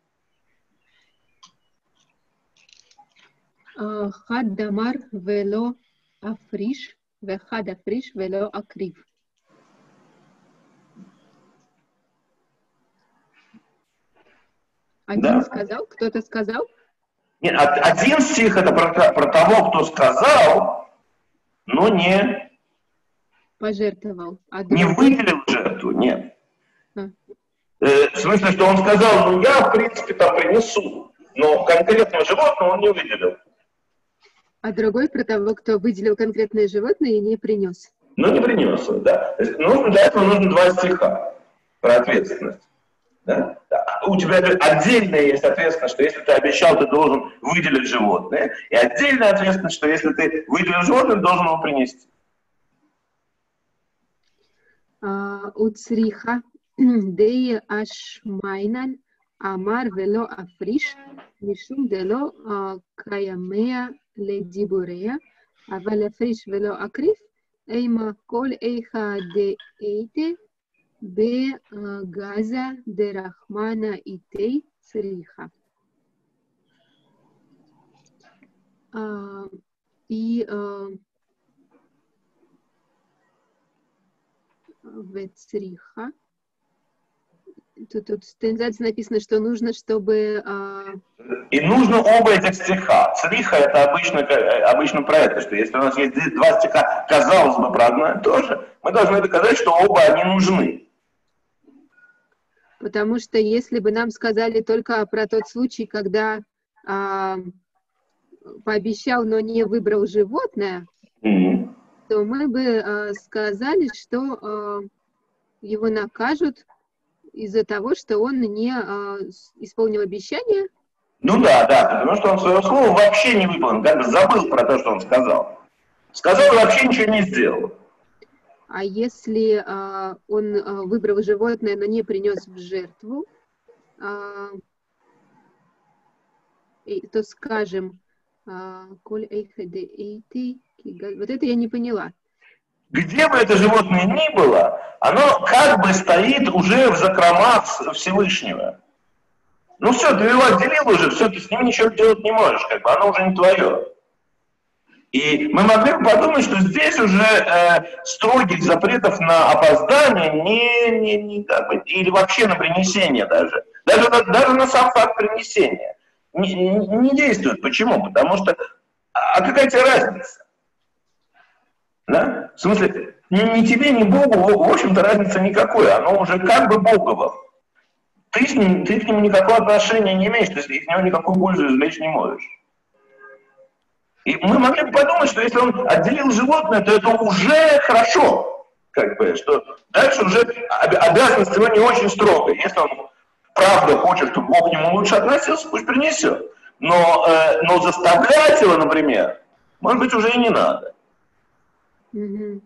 Хад дамар вело африш. Вехад африш вело акрив. Один да. сказал, кто-то сказал? Нет, один стих это про, про того, кто сказал, но не пожертвовал. А не выделил жертву, нет. А. Э, в смысле, что он сказал, ну я в принципе там принесу, но конкретного животного он не выделил. А другой про того, кто выделил конкретное животное и не принес. Ну, не принес, да. Нужно, для этого нужно два стиха про ответственность. Да? У тебя отдельная есть ответственность, что если ты обещал, ты должен выделить животное, и отдельная ответственность, что если ты выделил животное, ты должен его принести. Уцриха дей ашмайнан амар вело африш мишум дело каямея לדיבוריה, אבל הפריש ולא אקריף, אימה כל איכה דאיתה בגזה דרחמנה איתי צריכה. И вецриха. Тут, тут в тензации написано, что нужно, чтобы... А... И нужно оба этих стиха. Цриха это обычно, обычно про это, что если у нас есть два стиха, казалось бы, про одно и то же, мы должны доказать, что оба они нужны. Потому что если бы нам сказали только про тот случай, когда а, пообещал, но не выбрал животное, mm-hmm. то мы бы а, сказали, что а, его накажут из-за того, что он не а, исполнил обещание. Ну да, да, потому что он своего слова вообще не выполнил, как бы забыл про то, что он сказал. Сказал и вообще ничего не сделал. А если а, он а, выбрал животное, но не принес в жертву, а, и, то скажем, а, вот это я не поняла. Где бы это животное ни было, оно как бы стоит уже в закромах Всевышнего. Ну все, ты его отделил уже, все, ты с ним ничего делать не можешь, как бы оно уже не твое. И мы могли бы подумать, что здесь уже э, строгих запретов на опоздание не, не, не, как бы, или вообще на принесение даже. Даже на, даже на сам факт принесения не, не, не действует. Почему? Потому что, а какая тебе разница? Да? В смысле, ни, ни тебе, ни Богу, в общем-то, разницы никакой. Оно уже как бы Богово. Ты, с ним, ты к нему никакого отношения не имеешь, ты из него никакую пользу извлечь не можешь. И мы могли бы подумать, что если он отделил животное, то это уже хорошо. Как бы, что дальше уже обязанность его не очень строгая. Если он правда хочет, чтобы Бог к нему лучше относился, пусть принесет. Но, э, но заставлять его, например, может быть, уже и не надо. Mm-hmm.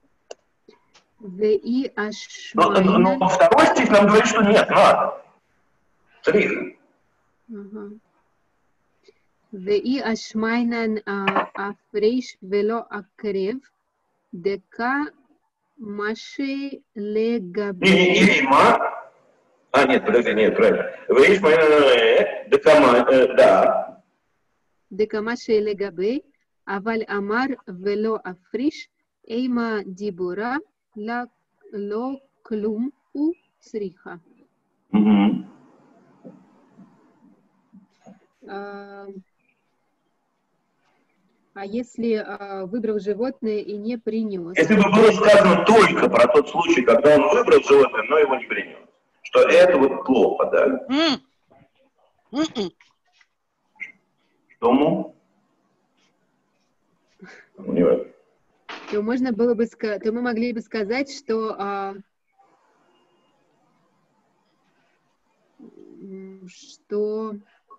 Но, но, но второй стих нам говорит, что нет, надо. Три. Uh-huh. ואי אשמיינן הפריש ולא הקרב, דקה משי לגבי... Или ма... А, нет, подожди, нет, правильно. Вы אשמיינן, דקה, да. דקה משי לגבי, אבל אמר ולא הפריש, אימה דיבורה, לא כלום הוא צריכה. А если а, выбрал животное и не принес? Если бы было сказано только про тот случай, когда он выбрал животное, но его не принес, что это вот плохо, да? Mm. Mm-mm. Что ему? То можно было бы сказать, то мы могли бы сказать, что а, что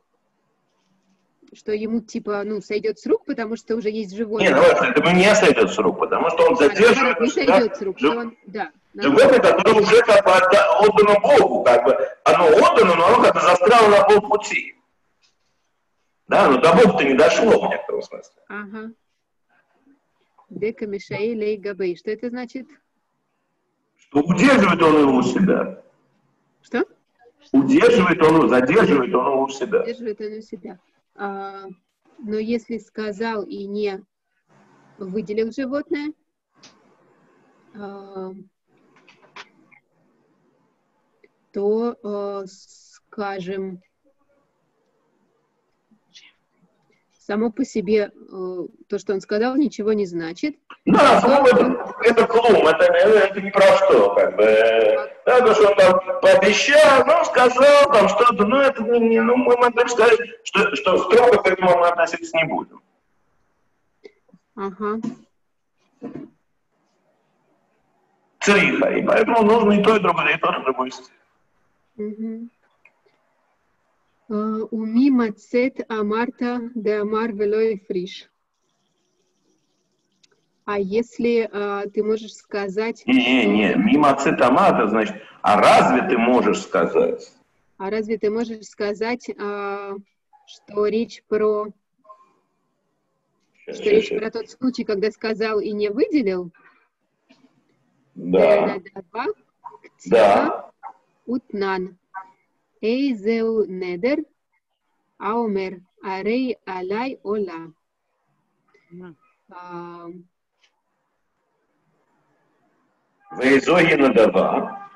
что ему, типа, ну, сойдет с рук, потому что уже есть животное. Нет, ну, это не сойдет с рук, потому что он задерживает... А, не сойдет с рук, что он, да. Животное, которое уже как бы отдано Богу, как бы, оно отдано, но оно как-то застряло на полпути. Да, но до Бога-то не дошло в некотором смысле. Ага. Дека Мишаи Лей Габей. Что это значит? Что удерживает он его у себя. Что? Удерживает он, задерживает он его у себя. Удерживает он у себя. А, но если сказал и не выделил животное, а, то, а, скажем, само по себе а, то, что он сказал, ничего не значит. Да, слово это, это клум, это, это не про что, как бы. Да, то, что он там пообещал, ну, сказал там что-то, ну, это не, ну, мы можем сказать, что, что строго к этому мы относиться не будем. Ага. Цриха, и поэтому нужно и то, и другое, и то, и другое. Угу. Уми мацет амарта де амар велой фриш. А если а, ты можешь сказать... Не, не, мимо цитамата, значит, а разве ты можешь сказать? А разве ты можешь сказать, а, что речь про... Сейчас, что сейчас, речь сейчас. Про тот случай, когда сказал и не выделил? Да. Да. Утнан. Эйзеу недер, аумер, арей алай ола. Вейзоги надава.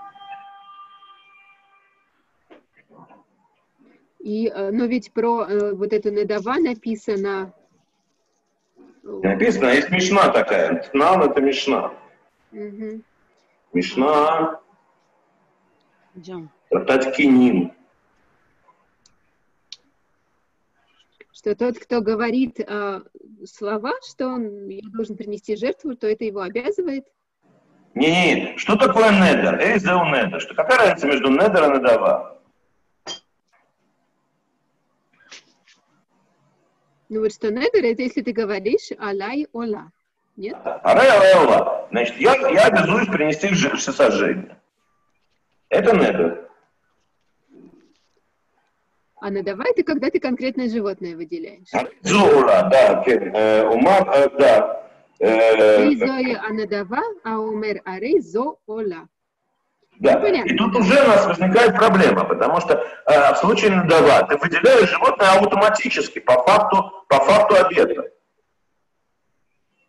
И, но ведь про э, вот эту надава написано... Написано, есть мишна такая. Тнан — это мишна. Угу. Мишна... Идем. Татькиним. Что тот, кто говорит э, слова, что он должен принести жертву, то это его обязывает. Не-не, что такое недер? Эйзеу недер. Что, какая разница между недер и надава? Ну вот что недер, это если ты говоришь алай ола. Нет? Алай алай ола. Значит, я, я обязуюсь принести всесожжение. Это недер. А надава это когда ты конкретное животное выделяешь. Зола, да. Умар, да. Эйзои анадава, а умер арей зо ола. Да, ну, и тут уже у нас возникает проблема, потому что э, в случае надава ты выделяешь животное автоматически, по факту, по факту обета.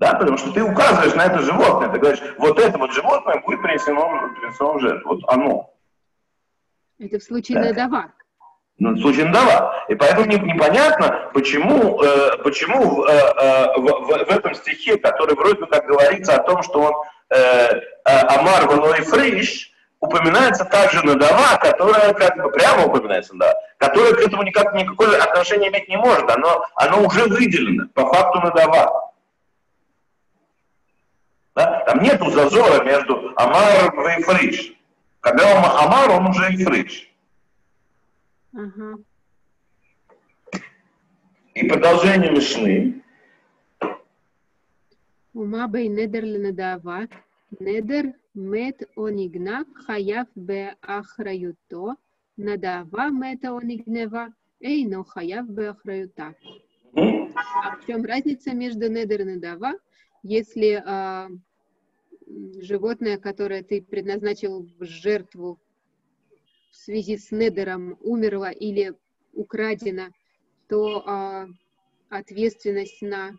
Да, потому что ты указываешь на это животное, ты говоришь, вот это вот животное будет принесено, принесено в жертву, вот оно. Это в случае Да. надава. Ну, в случае надава. И поэтому не, непонятно, почему, э, почему э, э, в, в, в этом стихе, который вроде как говорится о том, что он э, э, Амар Валой Фриш, упоминается также надава, которая как бы прямо упоминается, да, которая к этому никак, никакое отношение иметь не может, оно, оно уже выделено по факту надава. Да? Там нету зазора между Амар и Фриш. Когда он Амар, он уже и Фриш. Ага. И продолжение Мишны. Ума бей недер ленадава, недер мет онигна хаяв бе ахраюто, надава мета онигнева, эйно хаяв бе ахраюта. А в чем разница между недер и надава, если а, животное, которое ты предназначил в жертву в связи с недером, умерло или украдено, то а, ответственность на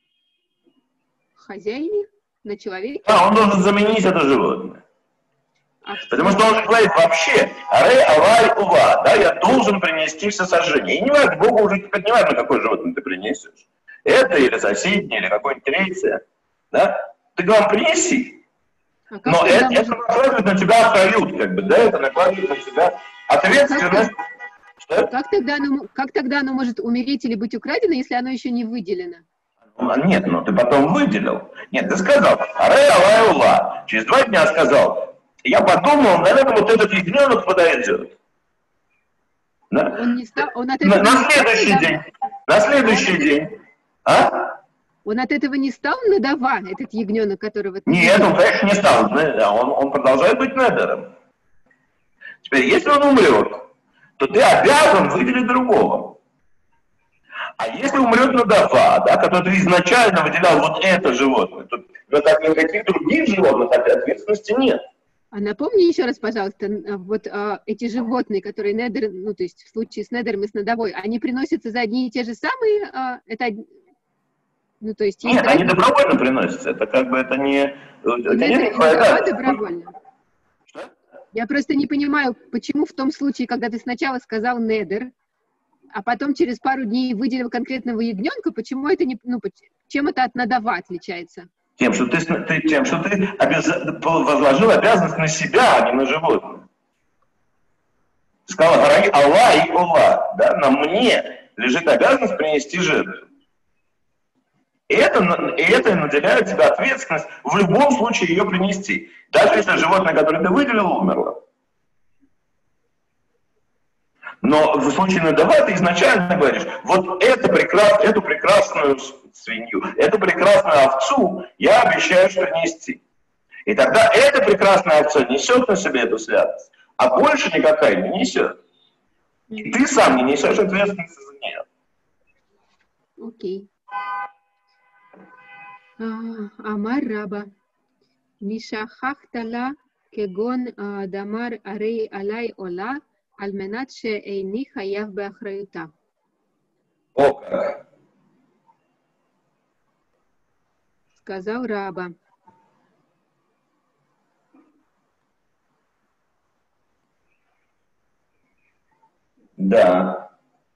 хозяине, на человеке. А, он должен заменить это животное. А Потому что он говорит вообще, аре авай ува, да, я должен принести всесожжение. И не важно, Богу уже теперь не важно, какое животное ты принесешь. Это или соседнее, или какое-нибудь третье. Да? Ты, главное, принеси. А как Но тогда это, может- это накладывает на тебя охрают, как бы, да, это накладывает на тебя ответственность. Что? как тогда оно, как тогда оно может умереть или быть украдено, если оно еще не выделено? Ну, нет, ну ты потом выделил. Нет, ты сказал, аре авай ува. Через два дня сказал, я подумал, наверное, вот этот ягненок подойдет. Да? Он не стал, он от На, этого на не стал следующий надава- день. На следующий день. А? Он от этого не стал надава, этот ягненок, которого ты Нет, видел? он, конечно, не стал. Он, он продолжает быть недером. Теперь, если он умрет, то ты обязан выделить другого. А если умрет надава, да, который ты изначально выделял вот это животное, то но так никаких других животных ответственности нет. А напомни еще раз, пожалуйста, н- вот а, эти животные, которые недер, ну, то есть в случае с недером и с надавой, они приносятся за одни и те же самые, а, это, од- ну, то есть есть Нет, они разница? добровольно приносятся. Это как бы это не... Это И нет недер, и никакой надава разницы. добровольно. Что? Я просто не понимаю, почему в том случае, когда ты сначала сказал недер, а потом через пару дней выделил конкретного ягненка, почему это не, ну, поч- чем это от надава отличается? Тем, что ты, с- ты, тем, что ты обяз- возложил обязанность на себя, а не на животное. Сказал, «Гарай Алла и Ола», да, на мне лежит обязанность принести жертву. И это, на- и это наделяет тебя ответственность в любом случае ее принести. Даже если животное, которое ты выделил, умерло. Но в случае надава ты изначально говоришь, вот это прекрас, эту прекрасную с- свинью, эту прекрасную овцу я обещаю принести. И тогда эта прекрасная овца несет на себе эту святость, а больше никакая не несет. И ты сам не несешь ответственности за нее. Окей. А, Амар раба. Мишахахтала кегон а, дамар арей алай ола, альменат шеэйни хаяв беахраюта. О как! Сказал раба. Да.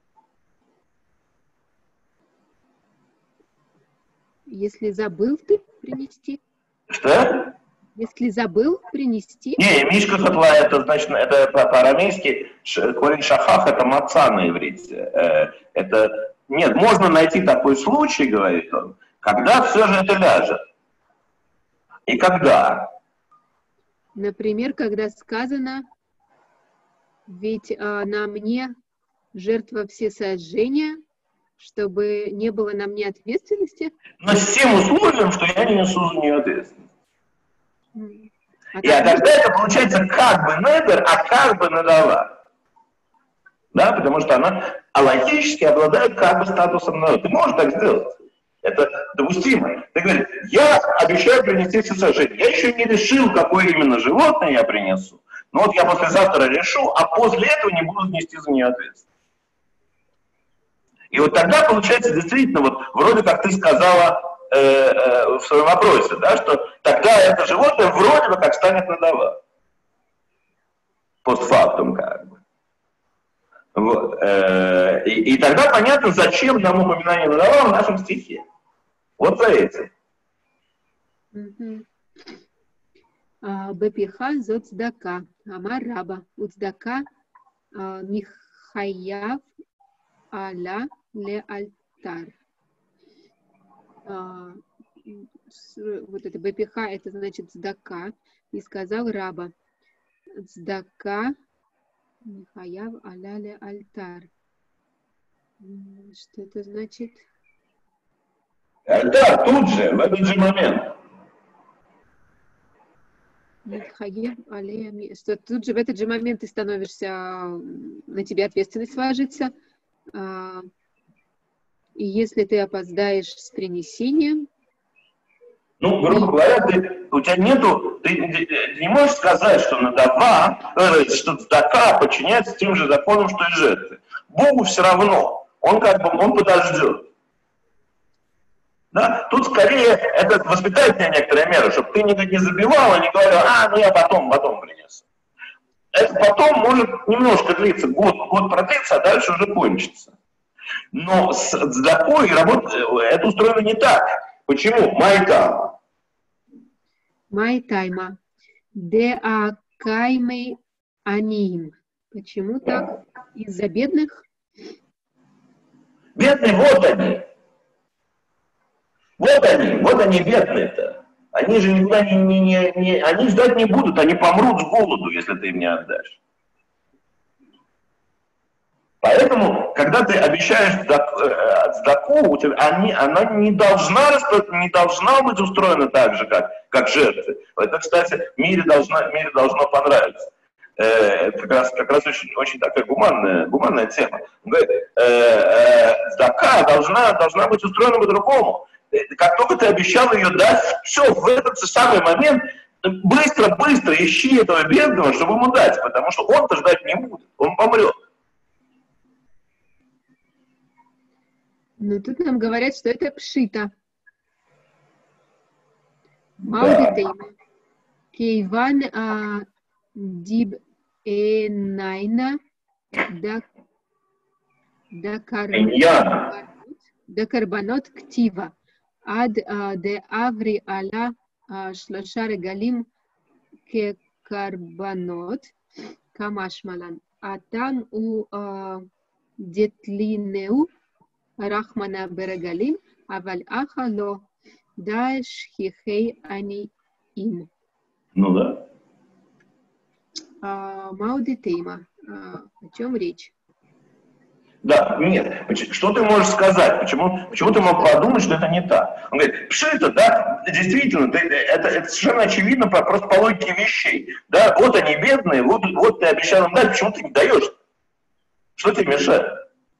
Если забыл ты принести, Что? если забыл принести, Не, Мишка Хатла, это значит, это по- по-арамейски, ш- корень шахах, это маца на иврите. Э, Это, нет, можно найти такой случай, говорит он, когда все же это ляжет. И когда? например, когда сказано, ведь а, на мне жертва всесожжения, чтобы не было на мне ответственности. Но с тем условием, что я не несу за нее ответственность. М. А И а так тогда это получается как бы недер, а как бы надава. Да, потому что она логически обладает как бы статусом надава. Ты можешь так сделать. Это допустимо. Ты говоришь, я обещаю принести всесожжение. Я еще не решил, какое именно животное я принесу. Но вот я послезавтра решу, а после этого не буду нести за нее ответственность. И вот тогда получается действительно, вот вроде как ты сказала, э, э, в своем вопросе, да, что тогда это животное вроде бы как станет надава. Постфактум как бы. Вот. Э, и, и тогда понятно, зачем нам упоминание надава в нашем стихе. Вот за этим. Бепиха зот цдака, амар раба, уцдака михаяв аля ле альтар. Вот это бепиха, это значит цдака, и сказал раба, цдака михаяв аля ле альтар. Что это значит? Да, тут же, в этот же момент. Что тут же в этот же момент ты становишься, на тебе ответственность ложится. И если ты опоздаешь с принесением... Ну, грубо говоря, ты, у тебя нету, ты, ты не можешь сказать, что надава, что цдака подчиняется тем же законам, что и жертвы. Богу все равно, он как бы, он подождет. Да? Тут скорее это воспитательная некоторая мера, чтобы ты не, не забивал и не говорил, а, ну я потом, потом принесу. Это потом может немножко длиться, год, год продлится, а дальше уже кончится. Но с цдакой работа, это устроено не так. Почему? Майтайма. Майтайма. Де акаймей аним. Почему так? Из-за бедных? Бедные, вот они. Вот они, вот они бедные-то. Они же никуда не, не, не, не... Они ждать не будут, они помрут с голоду, если ты им не отдашь. Поэтому, когда ты обещаешь цдаку, они, она не должна, не должна быть устроена так же, как, как жертвы. Это, кстати, мире должно, мире должно понравиться. Это как раз, как раз очень, очень такая гуманная, гуманная тема. Он говорит, цдака должна, должна быть устроена по-другому. Как только ты обещал ее дать, все, в этот самый момент быстро-быстро ищи этого бедного, чтобы ему дать, потому что он-то ждать не будет, он помрет. Но тут нам говорят, что это пшита. Маудитейма. Кейван диб энайна да карбанот ктива. Ад де аври аля шлоша регалим ке карбанот камашмалан. А там у детлинеу Рахмана Берегалим, аваль ахало даш хихей ани им. Ну да. Маудитейма. О чем речь? Да, нет. Что ты можешь сказать? Почему, почему ты мог подумать, что это не так? Он говорит, пшита, да, действительно, ты, это, это совершенно очевидно просто по логике вещей. Да, вот они бедные, вот, вот ты обещал им дать, почему ты не даешь? Что тебе мешает?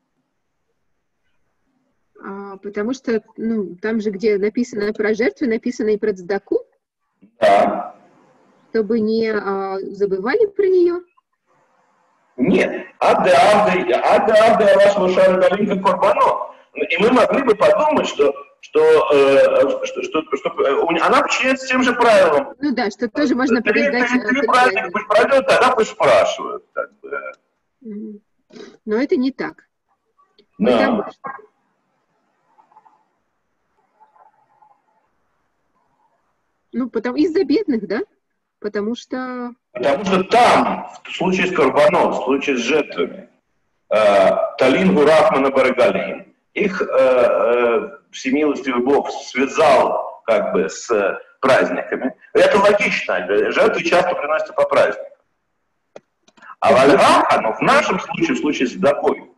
Потому что, ну, там же, где написано про жертву, написано и про цдаку. Да. Чтобы не а, забывали про нее. Нет. Адде авде, адде авде ваш лошара галинка корбано. И мы могли бы подумать, что, что, э, что, что, что она подчиняется тем же правилам. Ну да, что тоже можно подождать. Три праздника пусть пройдет, тогда пусть спрашивают. Как бы. Но это не так. Да. Потому что... Ну, потому из-за бедных, да? Потому что... Потому что там, в случае с карбонот, в случае с жертвами, э, Талингу Рахмана Барагалим, их э, э, всемилостивый Бог связал как бы с праздниками. Это логично, жертвы часто приносятся по праздникам. А вальраха, ну, в нашем случае, в случае с цдакой,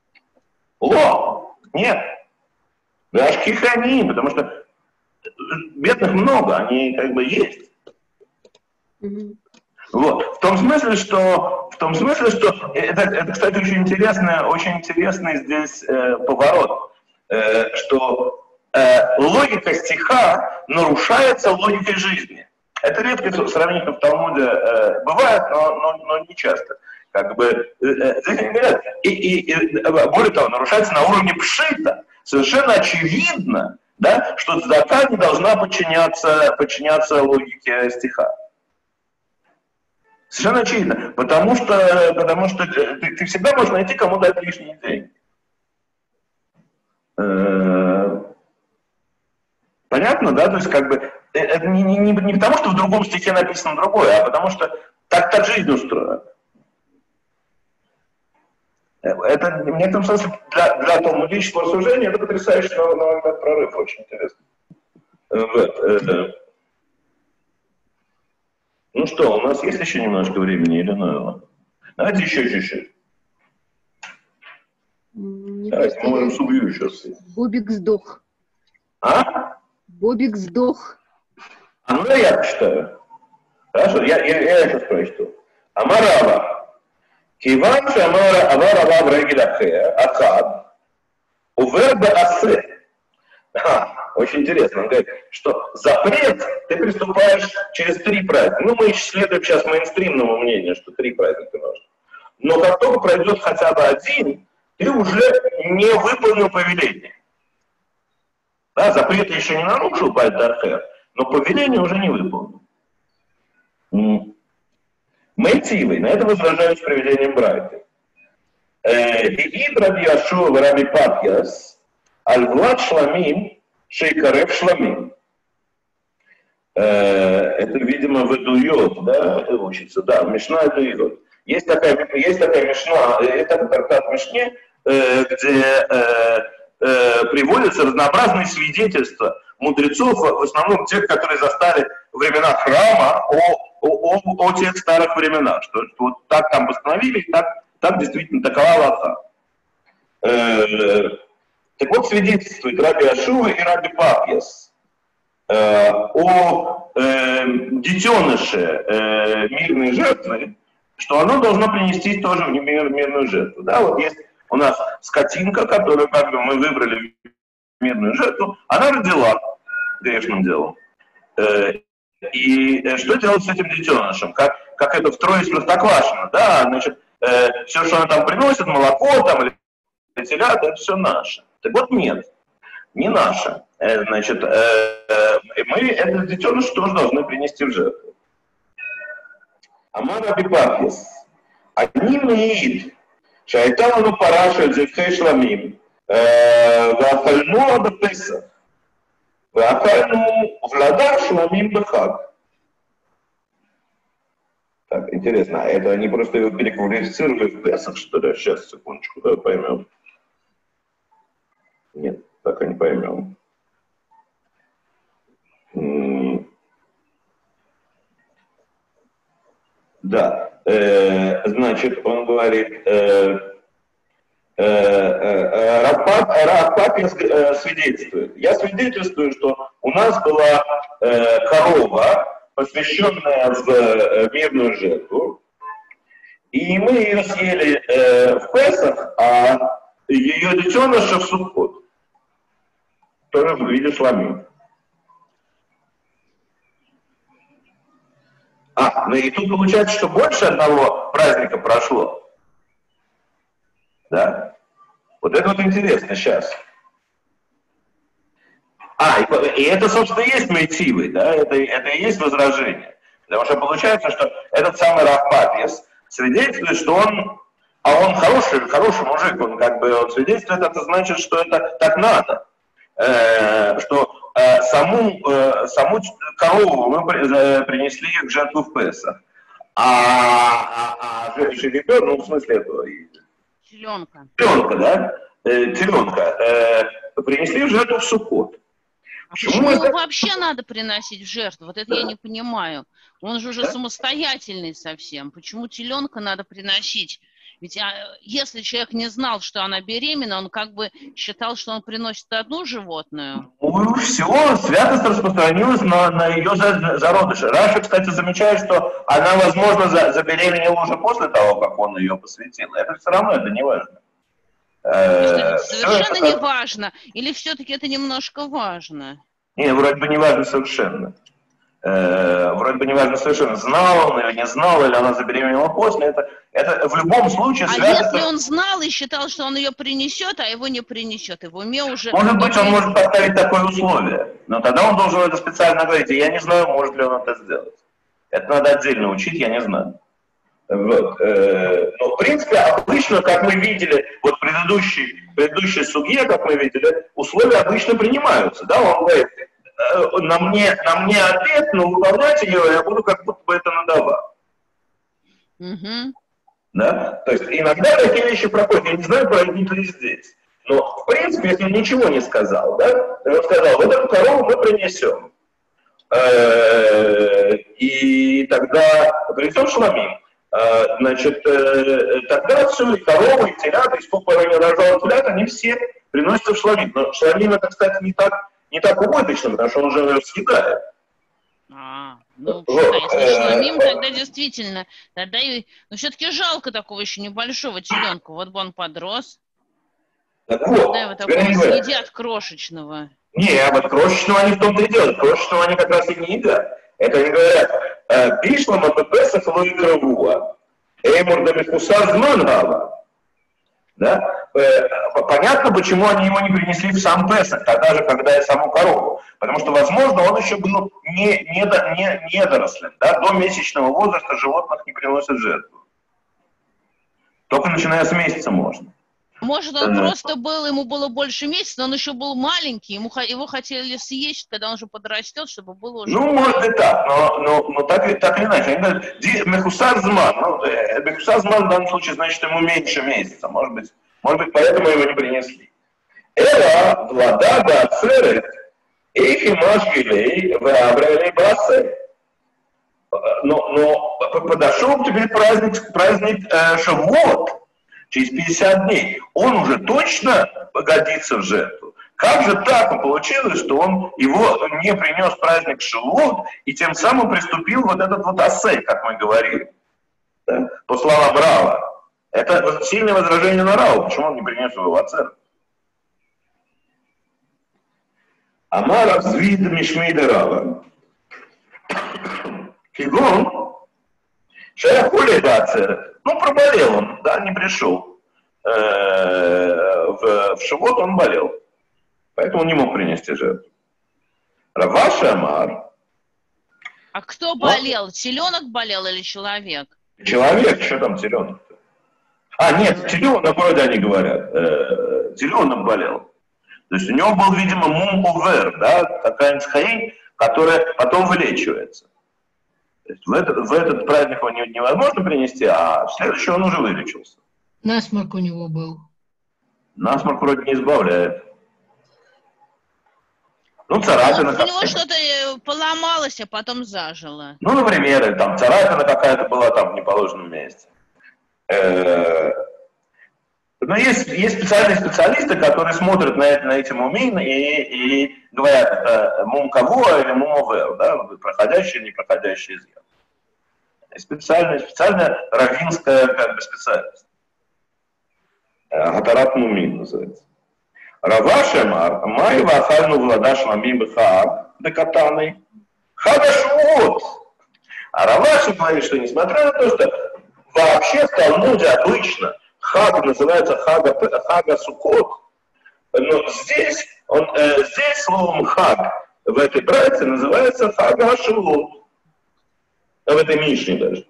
о, нет. Даже кихани, потому что бедных много, они как бы есть. Mm-hmm. Вот. В том смысле, что, в том смысле, что это, это, кстати, очень интересный, очень интересный здесь э, поворот, э, что э, логика стиха нарушается логикой жизни. Это редко сравнительно в Талмуде э, бывает, но, но, но не часто. Как бы, э, здесь они говорят, и, и, и, более того, нарушается на уровне пшита. Совершенно очевидно, да, что цдака не должна подчиняться, подчиняться логике стиха. Совершенно очевидно, потому что, потому что ты, ты всегда можешь найти, кому дать лишние деньги. Понятно, да? То есть как бы это не, не, не потому, что в другом стихе написано другое, а потому что так, так жизнь устроена. Это в некотором смысле для, для талмудического рассуждения это потрясающий новый прорыв, очень интересно. Вот. Ну что, у нас есть еще немножко времени или ну? Давайте еще чуть-чуть. Давайте, мы можем субью сейчас. Бобик сдох. А? Бобик сдох. А ну я прочитаю. Хорошо, я, я, я сейчас прочту. Амарава. Киван шамара авара лав регель ахад. Увербе асе. Очень интересно. Он говорит, что запрет ты приступаешь через три праздника. Ну, мы следуем сейчас мейнстримному мнению, что три праздника нужно. Но как только пройдет хотя бы один, ты уже не выполнил повеление. Да, запрет еще не нарушил Бальдахер, но повеление уже не выполнил. Мейтивы, на это возражают с приведением Брайты. Иид Раби Яшуа Раби Папьяс, Аль-Влад Шламим, Шейкарев Шламим. Это, видимо, в Эдуйот, да, это учится, да, Мишна Эдуйот. Есть такая, есть такая Мишна, это трактат Мишне, где приводятся разнообразные свидетельства мудрецов, в основном тех, которые застали времена храма, о, о, о, о тех старых временах, что, что вот так там постановили, так, так действительно такова Аллаха. Э, так вот свидетельствует Раби Яшуа и Раби Папьяс э, о э, детеныше э, мирной жертвы, что оно должно принести тоже в мир, мирную жертву. Да, вот есть у нас скотинка, которую как бы мы выбрали в мирную жертву, она родила грешным делом. И что делать с этим детенышем? Как, как это в Трое из Простоквашино, да, значит, все, что она там приносит, молоко там или телята, это все наше. Так вот нет, не наше. Значит, мы этот детеныш тоже должны принести в жертву. Амар Раби Папьяс, они меид, שהייתה לנו פרה של זבחי שלמים, ואכלנו עד הפסח, ואכלנו ולדה שלמים בחג. Так, интересно, а это они просто его переквалифицировали в Песах, что ли? Сейчас, секундочку, давай поймем. Нет, так и не поймем. Да. Значит, он говорит, Рав Папьяс свидетельствует. Я свидетельствую, что у нас была корова, посвященная в мирную жертву, и мы ее съели в Песах, а ее детеныша в Суккот, тоже в виде шламим. А, ну и тут получается, что больше одного праздника прошло. Да? Вот это вот интересно сейчас. А, и, и это, собственно, и есть мейтивы, да, это, это и есть возражение. Потому что получается, что этот самый Рав Папьяс свидетельствует, что он, а он хороший, хороший мужик, он как бы он свидетельствует, это значит, что это так надо. Э, что э, саму, э, саму корову мы принесли в жертву в Песах. А, а, а жеребенок, ну в смысле этого... Теленка. Теленка, да? Э, теленка. Э, принесли в жертву в Суккот. А почему его вообще надо приносить в жертву? Вот это я не понимаю. Он же уже самостоятельный совсем. Почему теленка надо приносить? Ведь а, если человек не знал, что она беременна, он как бы считал, что он приносит одну животную. Ну, все, святость распространилась на, на ее зародыше. Раша, кстати, замечает, что она, возможно, за, забеременела уже после того, как он ее посвятил. Это все равно, это не важно. Э, совершенно это... не важно. Или все-таки это немножко важно? Не, вроде бы не важно совершенно. Э, вроде бы неважно совершенно, знал он или не знал, или она забеременела после, это, это в любом случае А связано... если он знал и считал, что он ее принесет, а его не принесет, и в уме уже... Может быть, он может поставить такое условие, но тогда он должен это специально говорить, и я не знаю, может ли он это сделать. Это надо отдельно учить, я не знаю. Вот. Но, в принципе, обычно, как мы видели, вот в предыдущей, предыдущей судье, как мы видели, условия обычно принимаются. Да? Он говорит, на мне, на мне ответ, но выполнять ее я буду как будто бы это надавал. Угу. Да? То есть иногда такие вещи проходят, я не знаю, пройдут ли здесь. Но, в принципе, если он ничего не сказал, да, он сказал, вот эту корову мы принесем. И тогда принесем шламим. Значит, тогда все, и коровы, и телята, и сколько порой не рожало телят, они все приносятся в шламим. Но шламим это, кстати, не так, не так убыточно, потому что он уже ее съедает. А, ну, Вот. если шламим, тогда действительно, тогда и... Но все-таки жалко такого еще небольшого теленка, вот бы он подрос. Так вот, Когда его такого съедят крошечного. Не, а вот крошечного они в том-то и делают. Крошечного они как раз и не едят. Это они говорят, «Пишлам апепесах лои кравуа, эймур да мехуса змангава». Да? Понятно, почему они ему не принесли в сам Песах, тогда же, когда и саму корову. Потому что, возможно, он еще был не, не, не, недорослен. Да? До месячного возраста животных не приносят в жертву. Только начиная с месяца можно. Может, он просто был, ему было больше месяца, но он еще был маленький, ему, его хотели съесть, когда он уже подрастет, чтобы было уже... Ну, может и так, но, но, но так, так или иначе. Они говорят, мехусар зман, ну, мехусар зман в данном случае значит ему меньше месяца, может быть, может быть, поэтому его не принесли. Эра влада да церет, эйхи машгилей, веабрелей басе. Но, но подошел теперь праздник, праздник э, Шавуот. Через пятьдесят дней, он уже точно годится в жертву. Как же так получилось, что он его не принес праздник Шавуот и тем самым приступил вот этот вот асей, как мы говорили, да? По словам Рава. Это сильное возражение на Раву, почему он не принес его в ацер. Амар звид мишмида Рава. Кигон, шаяхули бацер. Ну, проболел он, да, не пришел. В, в Шавуот он болел. Поэтому он не мог принести жертву. Раваша Амар. А кто болел? Он... Теленок болел или человек? Человек, что там теленок-то? А, нет, теленок, вроде они говорят. Э, теленок болел. То есть у него был, видимо, мум-овер, да, какая-нибудь хрень, которая потом вылечивается. То есть в этот, в этот праздник его невозможно принести, а в следующий он уже вылечился. Насморк у него был. Насморк вроде не избавляет. Ну, царапина. Ну, у него что-то поломалось, а потом зажило. Ну, например, там царапина какая-то была там в неположенном месте. Но есть, есть специальные специалисты, которые смотрят на, это, на эти мумин и, и говорят, это мум кого или мум овер, да, проходящий или непроходящий изъян. Специальная, специальная раввинская как бы специальность. Гатарат мумин называется. Равашемар, май вахальну владаш мамим бхаг, декатаной, хага швуот. А Раваши говорит, что несмотря на то, что вообще в Талмуде обычно хаг называется хага, хага сукот, но здесь, он, э, здесь словом хаг в этой братье называется хага швуот. А в этой Мишне даже.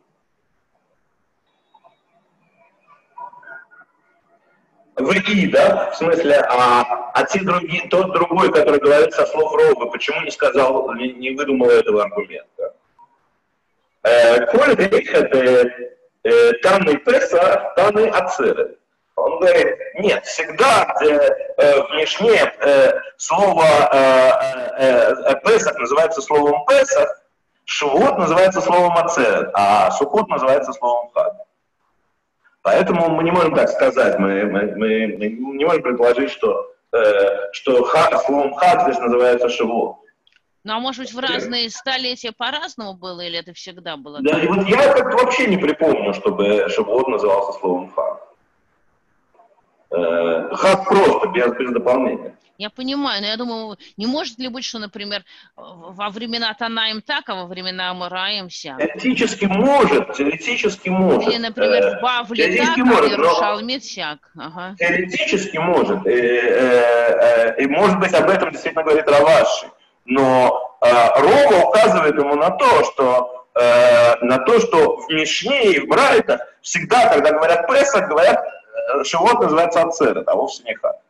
В И, да, в смысле, а, а те другие, тот другой, который говорит со слов Рова, почему не сказал, не, не выдумал этого аргумента? Коль рейхет танный Песах, танный Ацерет. Он говорит, нет, всегда э, в Мишне э, слово э, э, Песах называется словом Песах, Шавуот называется словом Ацерет, а Суккот называется словом Хаг. Поэтому мы не можем так сказать, мы, мы, мы, мы не можем предположить, что, э, что хаг, словом Хаг здесь называется Шавуот. Ну, а может быть, в разные столетия по-разному было, или это всегда было? Да, и вот я как-то вообще не припомню, чтобы Шавуот назывался словом Хаг. Э, Хаг просто, без, без дополнения. Я понимаю, но я думаю, не может ли быть, что, например, во времена Танаим так, а во времена Амараим сяк? Теоретически может, теоретически может. Или, например, в Бавле так, а в Иерушалме сяк. Ага. Теоретически может. И, и, и, может быть, об этом действительно говорит Раваши. Но Рова указывает ему на то, что, на то, что в Мишне и в Брайтах всегда, когда говорят Песах, говорят, живот называется Ацерет, а вовсе не Хаг.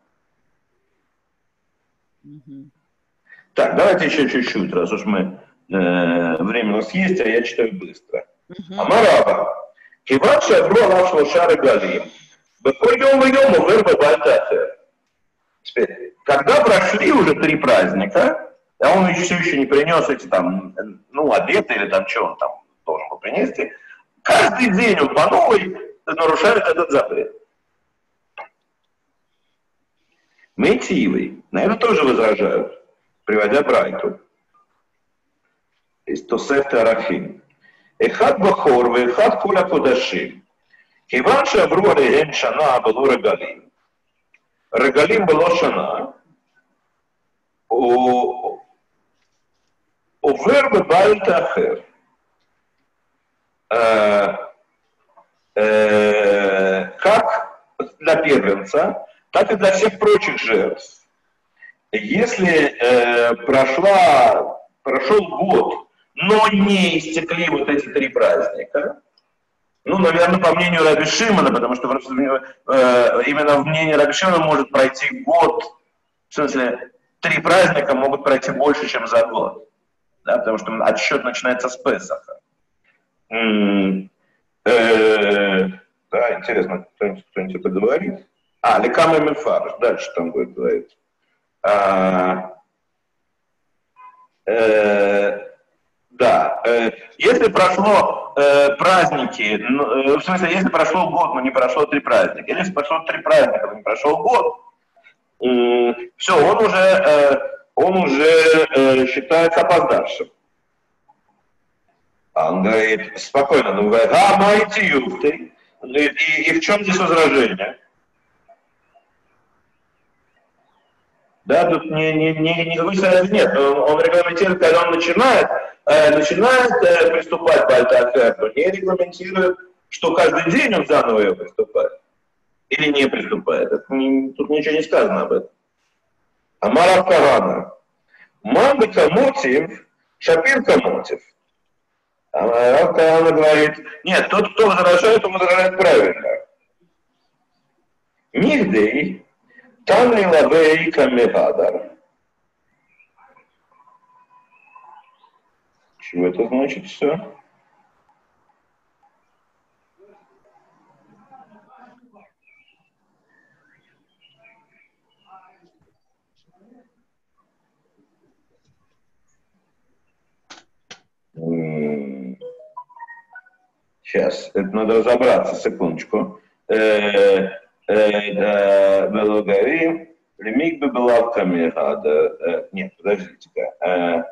Mm-hmm. Так, давайте еще чуть-чуть, раз уж мы э, время у нас есть, а я читаю быстро. Mm-hmm. Амараба. Киван шавру алав шлоша регалим. Беколь йом и йом увер бебаль тахер. Теперь, когда прошли уже три праздника, а он еще, все еще не принес эти там, ну, обеды или там, что он там должен был принести, каждый день он по новой нарушает этот запрет. Мейтивый. На это тоже возражают, приводя Брайту. Из Тосефта Арахим. Эхад бахор, вехад куля кудашим. Киван шавру алейхем шана было регалим. Регалим было шана. Увер бебаль тахер. Как для первенца, так и для всех прочих жертв. Если э, прошла, прошел год, но не истекли вот эти три праздника, ну, наверное, по мнению Раби Шимона, потому что э, именно в мнении Раби Шимона может пройти год, в смысле, три праздника могут пройти больше, чем за год, да, потому что отсчет начинается с Песаха. М-м- э- да, интересно, кто-нибудь, кто-нибудь это говорит? А, Лекам и Мефарш, дальше там будет говорить. А, э, да, э, если прошло э, праздники, ну, э, в смысле, если прошло год, но не прошло три праздника, или если прошло три праздника, но не прошел год, э, все, он уже, э, он уже э, считается опоздавшим. А он говорит, спокойно, ну, говорит, а, майти юфты, и, и в чем здесь возражение? Да, тут не, не, не, никакой связи нет. Он регламентирует, когда он начинает, э, начинает э, приступать к Бальтахер, но не регламентирует, что каждый день он заново ее приступает. Или не приступает. Это не, тут ничего не сказано об этом. Амарав Кагана. Мамби Камотив, Шапир Камотив. Амарав Кагана говорит, нет, тот, кто возражает, он возражает правильно. Нигдей. Таны лавей камегадар. Чего это значит все? Сейчас, это надо разобраться, секундочку. Белогарим, ремик бы была в камерада. Нет, подождите-ка.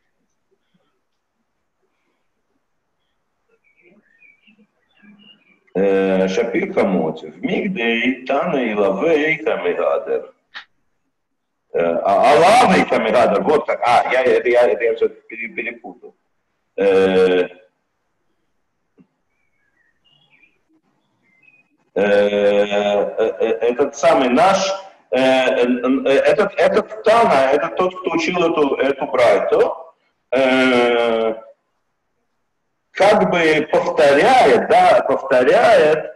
Шапир Хамотев. Мигдей, Тана и Лавей камерадер. А Лавей камерадер, вот как. А, я, это, я, это я все перепутал. Этот самый наш, этот, этот Тана, это тот, кто учил эту, эту брайту, как бы повторяет, да, повторяет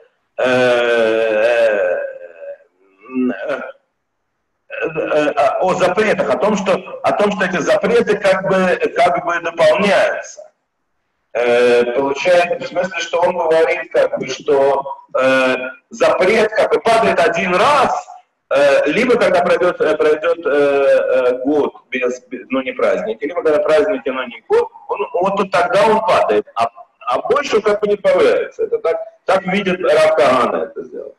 о запретах, о том, что, о том, что эти запреты как бы, как бы дополняются. Получается, в смысле, что он говорит, как бы, что э, запрет как бы падает один раз, э, либо когда пройдет, пройдет э, э, год без, ну не праздники, либо когда праздники, но не год, он, вот тогда он падает, а, а больше как бы не появляется. Это так, так видит Рав Кагана это сделать.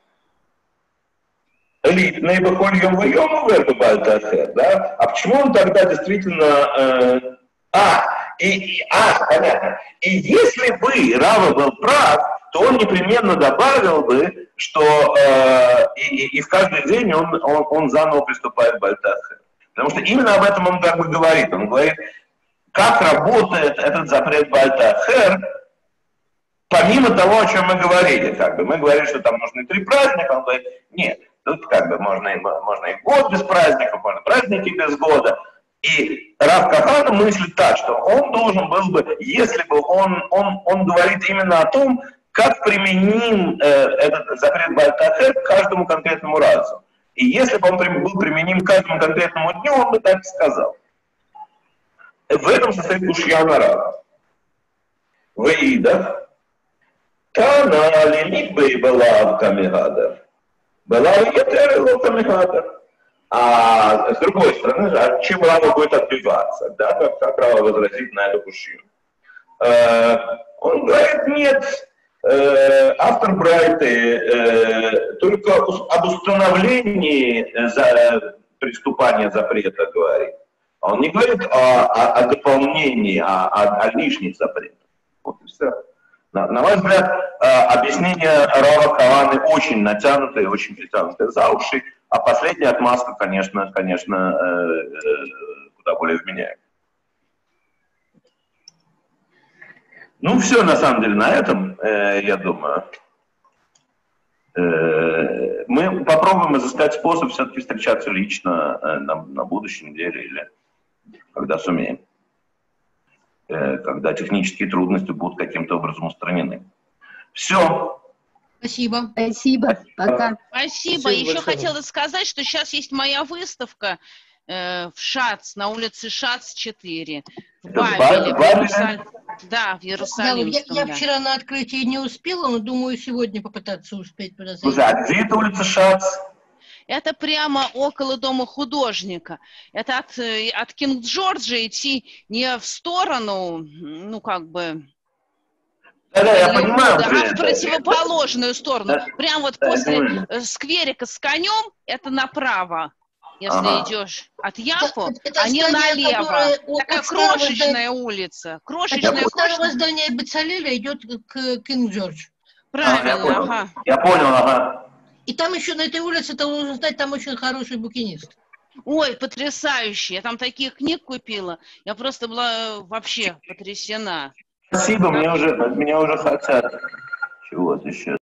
Да? А почему он тогда действительно... Э, а, И, а, понятно. И если бы Рава был прав, то он непременно добавил бы, что э, и, и в каждый день он, он, он заново приступает к Бальтахе. Потому что именно об этом он как бы говорит. Он говорит, как работает этот запрет Бааль-Тахер, помимо того, о чем мы говорили. Как бы. Мы говорили, что там нужны три праздника, он говорит, нет, тут как бы можно, можно и год без праздников, можно праздники без года. И Рав Кахана мыслит так, что он должен был бы, если бы он, он, он говорит именно о том, как применим э, этот запрет Бааль-Тахер к каждому конкретному разу. И если бы он был применим к каждому конкретному дню, он бы так и сказал. В этом состоит кушья на Рава. В Иидах Тана лимит бы была камигадер. Была и камигадер. А с другой стороны, от чем Рава будет отбиваться, да, как, как Рава возразит на эту кушью. Э, он говорит, нет, э, автор Брайты э, только об установлении за, преступления запрета говорит. Он не говорит о, о, о дополнении, о, о, о лишних запретах. Вот и все. На, на мой взгляд, э, объяснение Рава Каханы очень натянутое, очень притянутое за уши. А последняя отмазка, конечно, конечно, э, э, куда более вменяемая. Ну, все, на самом деле, на этом, э, я думаю. Э, мы попробуем изыскать способ все-таки встречаться лично э, на, на будущем деле или когда сумеем. Э, когда технические трудности будут каким-то образом устранены. Все. Спасибо. Спасибо. Пока. Спасибо. Спасибо Еще большое. хотела сказать, что сейчас есть моя выставка э, в Шац, на улице Шац четыре. В Это в Бабеле, в Бабеле? Иерусалиме. Да, в Да, я, Иерусалимском. я да. вчера на открытии не успела, но думаю, сегодня попытаться успеть туда зайти. Слушай, а где это улица Шац? Это прямо около дома художника. Это от, э, от Кинг-Джорджа идти не в сторону, ну, как бы... Да-да, я понимаю. Да, где а в это. противоположную сторону. Да. Прям вот Да, я после понимаю. э, скверика с конем, это направо. Если Ага. идешь от Яфу, Это- это а не здание, налево. которое от- Такая от старого крошечная здания- улица. Это Крошечная, от старого крошечная. здания Бецалеля идет к Кинг-Джордж. Ага, я Правильно, понял. ага. Я понял, ага. И там еще на этой улице, ты должен знать, там очень хороший букинист. Ой, потрясающе. Я там таких книг купила. Я просто была э, вообще потрясена. Спасибо, мне уже, меня уже хотят. Чего-то еще.